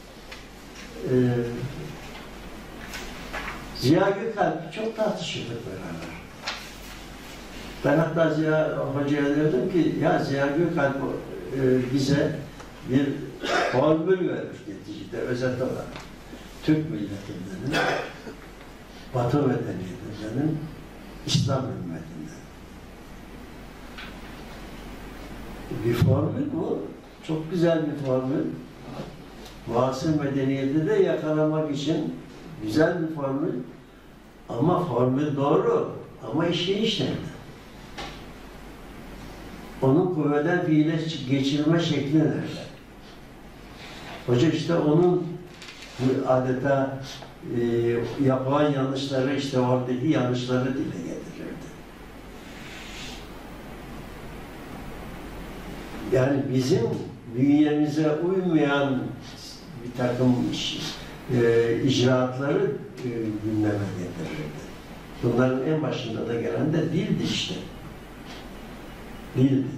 Ziya Gökalp çok tartışırdık beraber. Ben hatta Ziya Hoca'ya dedim ki ya Ziya Gökalp bize bir formül verir neticede özet olarak. Türk milletinden, Batı medeniyetinden, İslam ümmetinden. Bir formül bu. Çok güzel bir formül. Muasır medeniyeti de yakalamak için güzel bir formül. Ama formül doğru. Ama işleyiş nerede? Onun kuvveden fiile geçirme şekli nerede? Hoca işte onun adeta yapılan yanlışları, işte oradaki yanlışları dile getirirdi. Yani bizim bünyemize uymayan bir takım icraatları gündeme getirirdi. Bunların en başında da gelen de dildi işte. Dildi.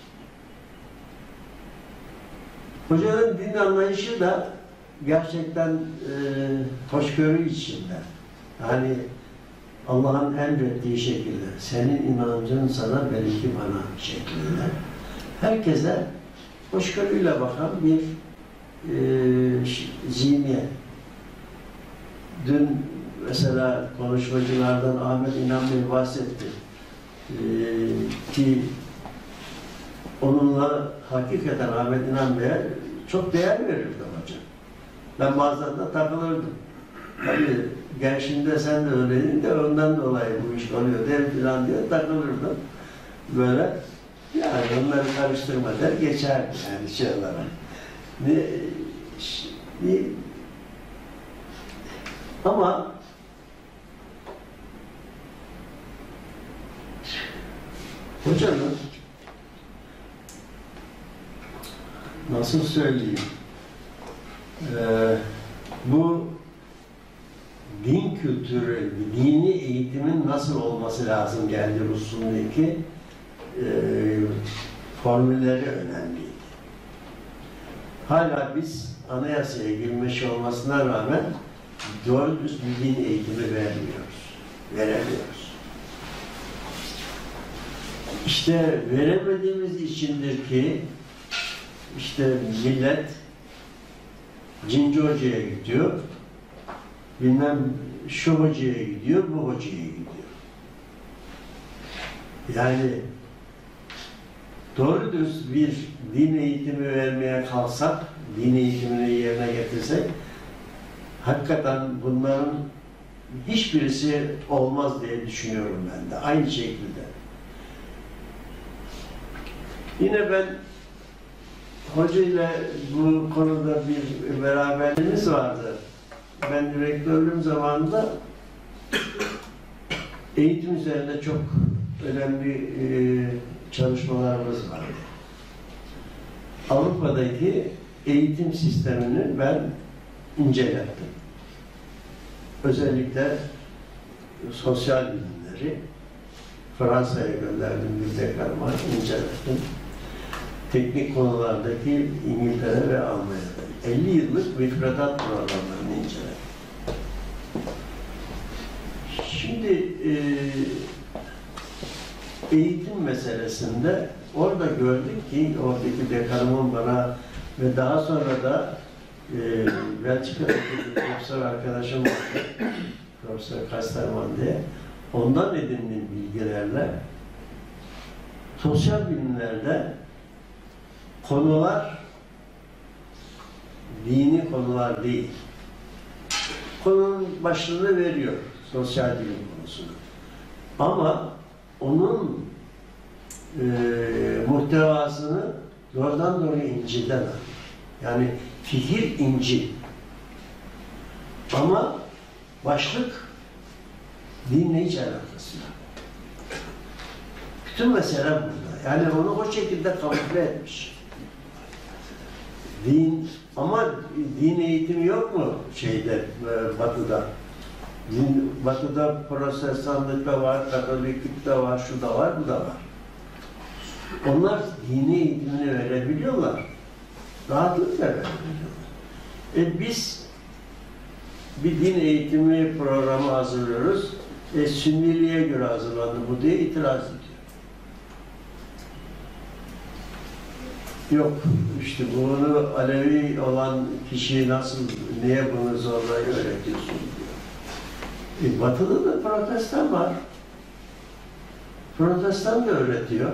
Hocanın din anlayışı da gerçekten hoşgörü içinde. Yani Allah'ın emrettiği şekilde, senin inancın sana, benimki bana şeklinde. Herkese hoşgörüyle bakan bir zihniyet. Dün mesela konuşmacılardan Ahmet İnan Bey bahsetti. Ki onunla hakikaten Ahmet İnan Bey'e çok değer verirdim hocam. Ben bazen de takılırdım. Tabii gençliğinde sen de öyleydin de ondan dolayı bu iş oluyor der filan diye takılırdım. Böyle yani onları karıştırma der geçerdi yani şey olarak. Ama hocanın nasıl söyleyeyim bu din kültürü, dini eğitimin nasıl olması lazım geldi Rus'undaki formülleri önemliydi. Hala biz anayasaya girmiş olmasına rağmen doğru düz bir din eğitimi veremiyoruz. İşte veremediğimiz içindir ki işte millet Cinci Hoca'ya gidiyor, bilmem şu hocaya gidiyor, bu hocaya gidiyor. Yani doğru düz bir din eğitimi vermeye kalksak, din eğitimini yerine getirsek, hakikaten bunların hiçbirisi olmaz diye düşünüyorum ben de. Aynı şekilde. Yine ben hoca ile bu konuda bir beraberliğimiz vardı. Ben direktörlüğüm zamanında eğitim üzerinde çok önemli çalışmalarımız vardı. Avrupa'daki eğitim sistemini ben incelettim. Özellikle sosyal bilimleri Fransa'ya gönderdim, bir dekarma incelettim. Teknik konulardaki İngiltere ve Almanya'da 50 yıllık müfredat programlarını inceledim. Şimdi eğitim meselesinde orada gördük ki oradaki dekanımın bana ve daha sonra da Belçika'daki bir profesör arkadaşım vardı, Profesör Kasterman diye, ondan edindiğim bilgilerle sosyal bilimlerde konular dini konular değil. Konunun başlığını veriyor sosyal bilim konusunu. Ama onun muhtevasını doğrudan doğruya İncil'den alıyor. Yani fikir İncil. Ama başlık dinle hiç alakası yok. Bütün mesele burada. Yani onu o şekilde kamufle etmiş. Ama din eğitimi yok mu şeyde, Batı'da? Batı'da Protestanlık da var, Katoliklik de var, şu da var, bu da var. Onlar dini eğitimini verebiliyorlar. Rahatlıkla verebiliyorlar. Biz bir din eğitimi programı hazırlıyoruz. Sünniliğe göre hazırlandı bu diye itiraz ediyor. Yok, işte bunu Alevi olan kişiyi nasıl, niye bunu zorla öğretiyorsun diyor. Batı'da da Protestan var. Protestan da öğretiyor.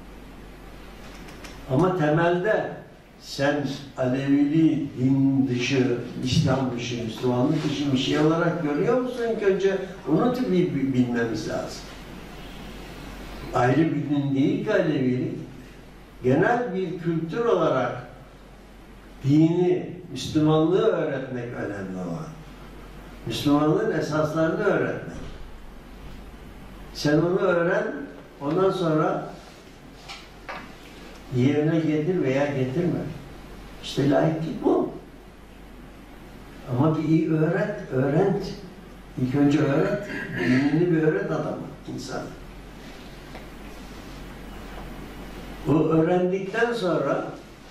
Ama temelde sen Aleviliği din dışı, İslam dışı, Müslümanlık dışı bir şey olarak görüyor musun? İlk önce onu bilmemiz lazım. Ayrı bir din değil ki Alevilik. Genel bir kültür olarak dini, Müslümanlığı öğretmek önemli olan. Müslümanlığın esaslarını öğretmek. Sen onu öğren, ondan sonra yerine getir veya getirme. İşte laiklik bu. Ama bir iyi öğret. İlk önce öğret. Dinini bir öğret adamı, insan. Bu öğrendikten sonra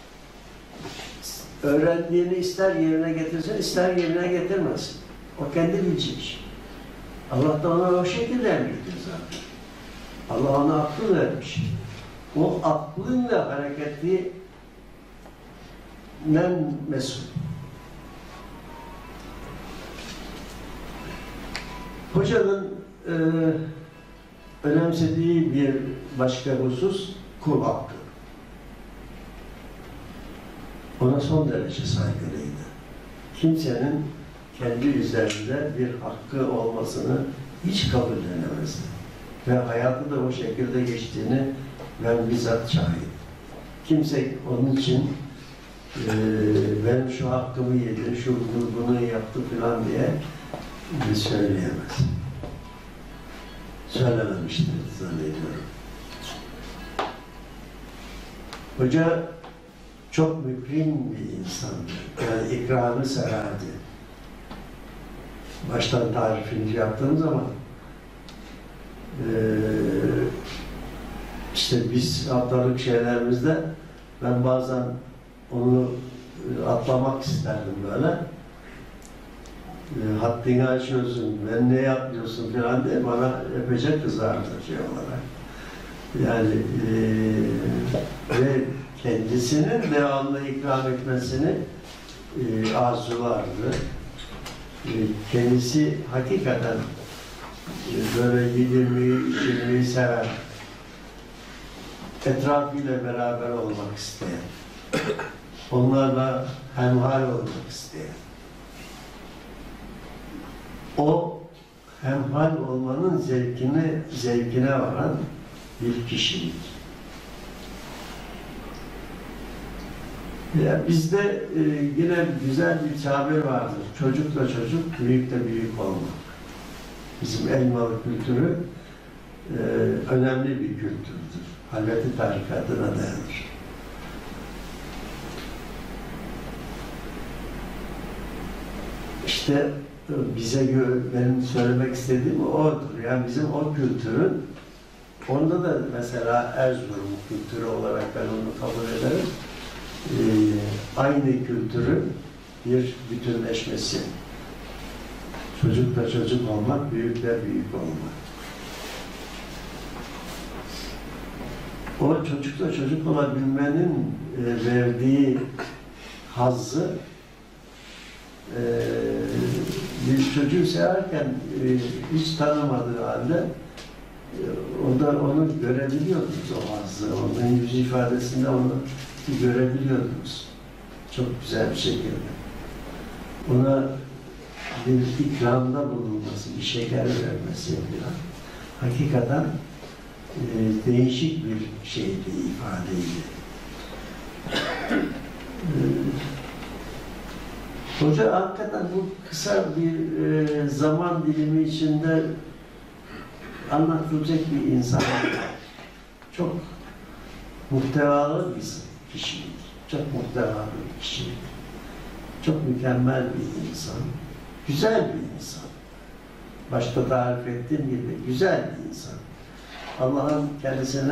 öğrendiğini ister yerine getirsin, ister yerine getirmesin. O kendi bilecek. Allah da ona o şekilde emrediyor zaten. Allah ona akıl vermiş. O aklınla hareketinden mesul. Hocanın önemsediği bir başka husus kul hakkı. Ona son derece saygılıydı. Kimsenin kendi üzerinde bir hakkı olmasını hiç kabul edemezdi. Ve hayatı da o şekilde geçtiğini ben bizzat şahit. Kimse onun için ben şu hakkımı yedim, şu bunu yaptı falan diye söyleyemez. Söylememiştir zannediyorum. Hoca çok mükrim bir insandı. Yani ikramı severdi. Baştan tarifini yaptığım zaman işte biz haftalık şeylerimizde ben bazen onu atlamak isterdim böyle. Haddini aşıyorsun, ben ne yapıyorsun falan diye bana epeyce kızardı şey olarak. Yani ve kendisinin devamlı ikram etmesini arzulardı. Kendisi hakikaten böyle yedirmeyi, içirmeyi seven, etrafıyla beraber olmak isteyen, onlarla hemhal olmak isteyen. O hemhal olmanın zevkine varan bir kişilik. Ya bizde yine güzel bir tabir vardır. Çocukla çocuk, büyük de büyük olmak. Bizim Elmalı kültürü önemli bir kültürdür. Halveti tarikatına dayanır. İşte bize benim söylemek istediğim odur. Yani bizim o kültürün, onda da mesela Erzurum kültürü olarak ben onu kabul ederim. Aynı kültürün bir bütünleşmesi. Çocukla çocuk olmak, büyükle büyük olmak. O çocukla çocuk olabilmenin verdiği hazzı bir çocuğu severken hiç tanımadığı halde onu görebiliyordunuz o hazzı. Onun yüz ifadesinde onu görebiliyordunuz. Çok güzel bir şekilde. Ona bir ikramda bulunması, bir şeker vermesi falan. Hakikaten değişik bir şeydi, ifadeydi. Hoca hakikaten bu kısa bir zaman dilimi içinde anlatılacak bir insan. Çok muhtevalı bir kişilik. Çok muhtevalı bir kişilik. Çok mükemmel bir insan. Güzel bir insan. Başta tarif ettiğim gibi güzel bir insan. Allah'ın kendisine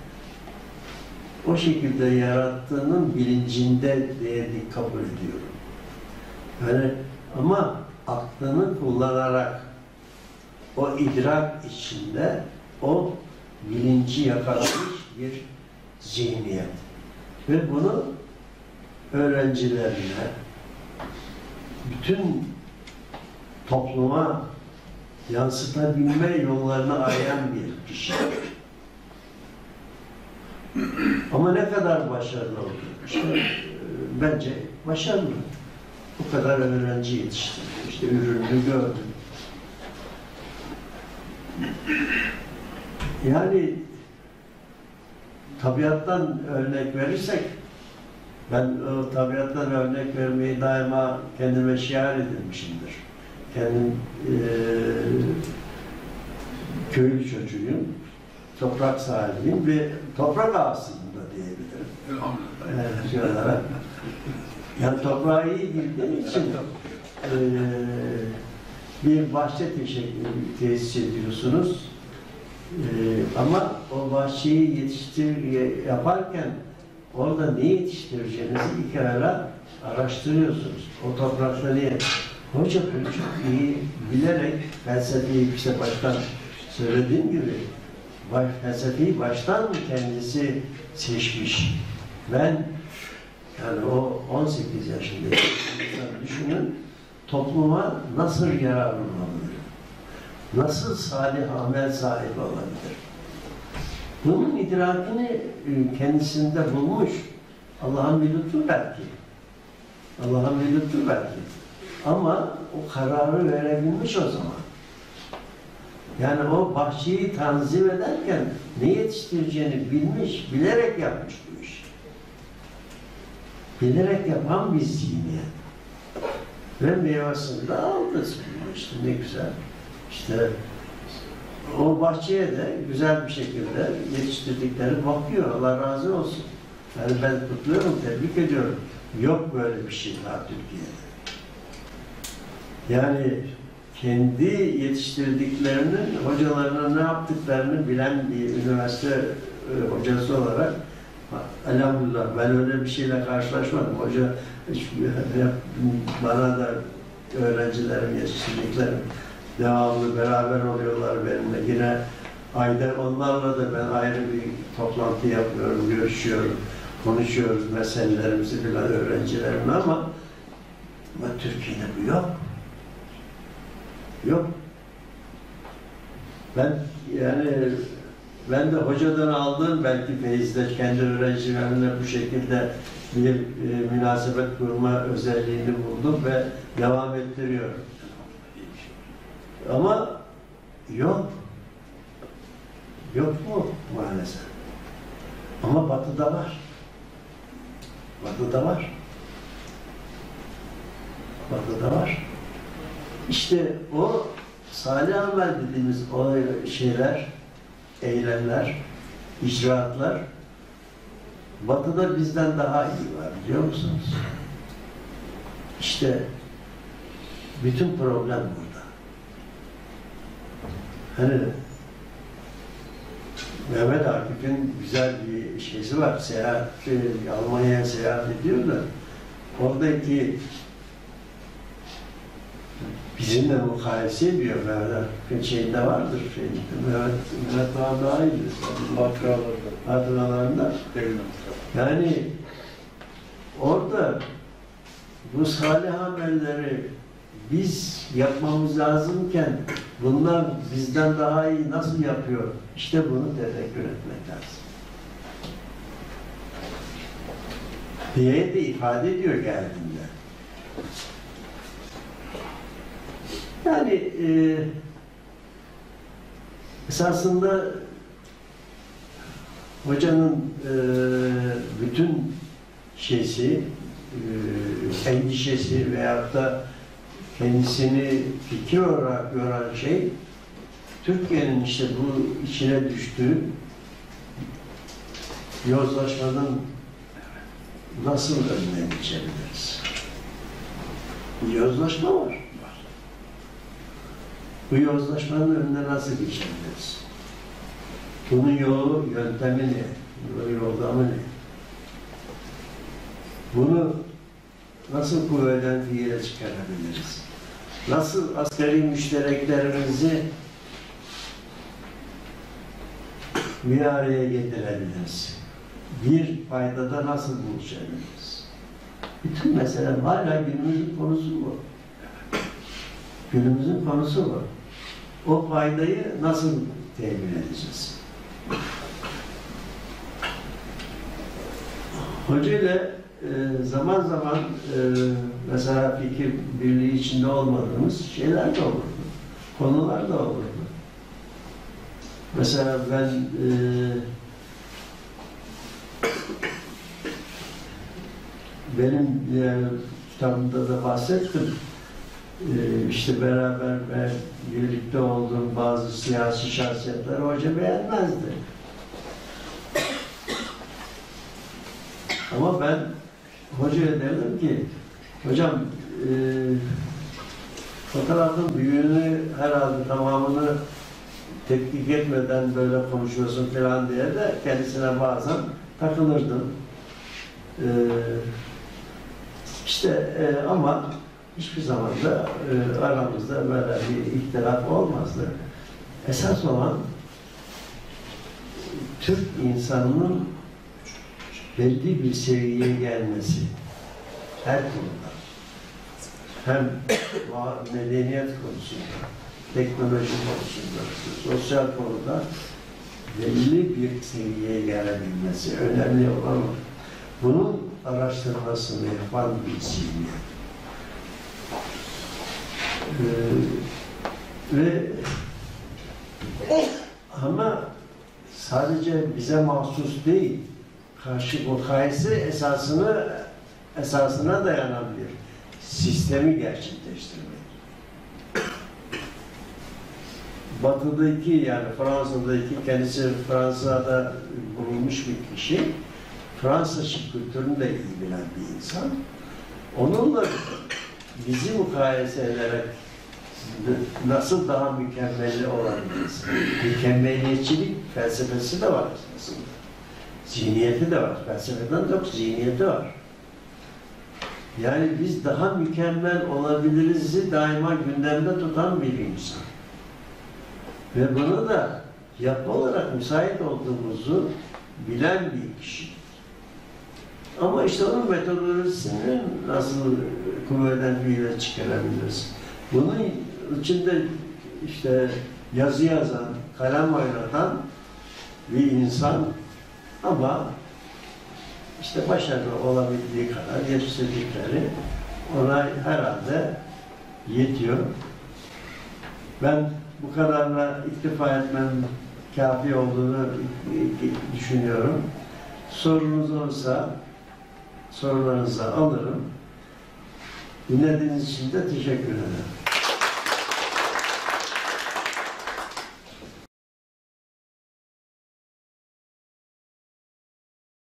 o şekilde yarattığının bilincinde diye kabul ediyorum. Yani ama aklını kullanarak o idrak içinde o bilinci yakalamış bir zihniyet. Ve bunu öğrencilerine, bütün topluma yansıtabilme yollarını arayan bir kişi. Ama ne kadar başarılı oldu? İşte, bence başarılı. Bu kadar öğrenci yetiştirdi. İşte ürünü gördüm. Yani tabiattan örnek verirsek, ben o tabiattan örnek vermeyi daima kendime şiar edilmişimdir. Kendim köylü çocuğuyum, toprak sahibiyim ve toprak ağasıyım da diyebilirim. Elhamdülillah. Yani toprağı iyi bildiğim için bir bahçe tesis ediyorsunuz. Ama o bahçeyi yaparken orada ne yetiştireceğinizi ilk evvela araştırıyorsunuz. O toprakta ne? Hoca bunu çok iyi bilerek felsefeyi işte baştan söylediğim gibi felsefeyi baştan kendisi seçmiş. Ben yani o 18 yaşındaki insan düşünün topluma nasıl yararlanabilir? nasıl salih amel sahibi olabilir? Bunun idrakini kendisinde bulmuş. Allah'ın bir lütfu belki. Allah'ın bir lütfu belki. Ama o kararı verebilmiş o zaman. Yani o bahçeyi tanzim ederken ne yetiştireceğini bilmiş, bilerek yapmış bu işi. Bilerek yapan bir zihniyet. Ve meyvesini de aldı. İşte ne güzel. İşte o bahçeye de güzel bir şekilde yetiştirdikleri bakıyor. Allah razı olsun. Yani ben kutluyorum, tebrik ediyorum. Yok böyle bir şey daha Türkiye'de. Yani kendi yetiştirdiklerinin hocalarına ne yaptıklarını bilen bir üniversite hocası olarak elhamdülillah ben öyle bir şeyle karşılaşmadım. Hoca bana da öğrencilerim, yetiştirdiklerim devamlı beraber oluyorlar benimle. Yine ayda onlarla da ben ayrı bir toplantı yapıyorum, görüşüyorum, konuşuyoruz meselelerimizi filan öğrencilerimle ama Türkiye'de bu yok. Yok. Ben de hocadan aldığım belki feyizde kendi öğrencilerimle bu şekilde bir münasebet kurma özelliğini buldum ve devam ettiriyorum. Ama yok. Yok mu maalesef? Ama Batı'da var. Batı'da var. Batı'da var. İşte o salih amel dediğimiz o şeyler, eylemler, icraatlar Batı'da bizden daha iyi var biliyor musunuz? İşte bütün problem burada. Hani Mehmet Akif'in güzel bir şeysi var. Almanya'ya seyahat ediyor da oradaki bizimle mukayese ediyor. Mehmet şeyinde vardır. Mehmet Doğan daha iyidir. Hatıralarında. Yani orada bu salih amelleri biz yapmamız lazımken bunlar bizden daha iyi nasıl yapıyor? İşte bunu tefekkür etmek lazım. Diye de ifade ediyor geldiğinde. Yani esasında hocanın bütün endişesi veyahut da kendisini fikir olarak gören şey Türkiye'nin işte bu içine düştüğü yozlaşmanın nasıl önüne geçebiliriz? Bir yozlaşma var. Bu yozlaşmanın önüne nasıl geçebiliriz? Bunun yolu, yöntemi ne? Yordamı ne? Bunu nasıl kuvveden fiile çıkarabiliriz? Nasıl asgari müştereklerimizi bir araya getirebiliriz? Bir faydada nasıl buluşabiliriz? Bütün mesele hala günümüzün konusu bu. Günümüzün konusu bu. O faydayı nasıl temin edeceğiz? Hoca ile zaman zaman mesela fikir birliği içinde olmadığımız şeyler de olurdu. Konular da olurdu. Mesela ben benim kitabımda da bahsettim. İşte beraber ve birlikte olduğum bazı siyasi şahsiyetleri hoca beğenmezdi. Ama ben hocaya derdim ki, hocam fotoğrafın büyüğünü herhalde tamamını tetkik etmeden böyle konuşuyorsun falan diye de kendisine bazen takılırdım. Ama hiçbir zaman da aramızda böyle bir ihtilaf olmazdı. Esas olan Türk insanının belli bir seviyeye gelmesi her konuda. Hem medeniyet konusunda, teknoloji konusunda, sosyal konuda belli bir seviyeye gelebilmesi önemli olan o. Bunun araştırmasını yapan bir zihniyet. Ve ama sadece bize mahsus değil, karşı mukayese esasına dayanan bir sistemi gerçekleştirmek. Batı'daki, yani Fransa'daki, kendisi Fransa'da bulunmuş bir kişi, Fransız kültürünü de iyi bilen bir insan. Onunla bizi mukayese ederek nasıl daha mükemmelli olabiliriz? Mükemmeliyetçilik felsefesi de var aslında. Zihniyeti de var. Felsefeden çok zihniyeti var. Yani biz daha mükemmel olabiliriz'i daima gündemde tutan bir insan. Ve bunu da yapma olarak müsait olduğumuzu bilen bir kişi. Ama işte onun metodolojisini nasıl kuvveden fiile çıkarabiliriz? Bunun içinde işte yazı yazan, kalem oynatan bir insan ama işte başarılı olabildiği kadar yetiştirdikleri ona herhalde yetiyor. Ben bu kadarla iktifa etmem kafi olduğunu düşünüyorum. Sorunuz olursa sorularınızı alırım. Dinlediğiniz için de teşekkür ederim.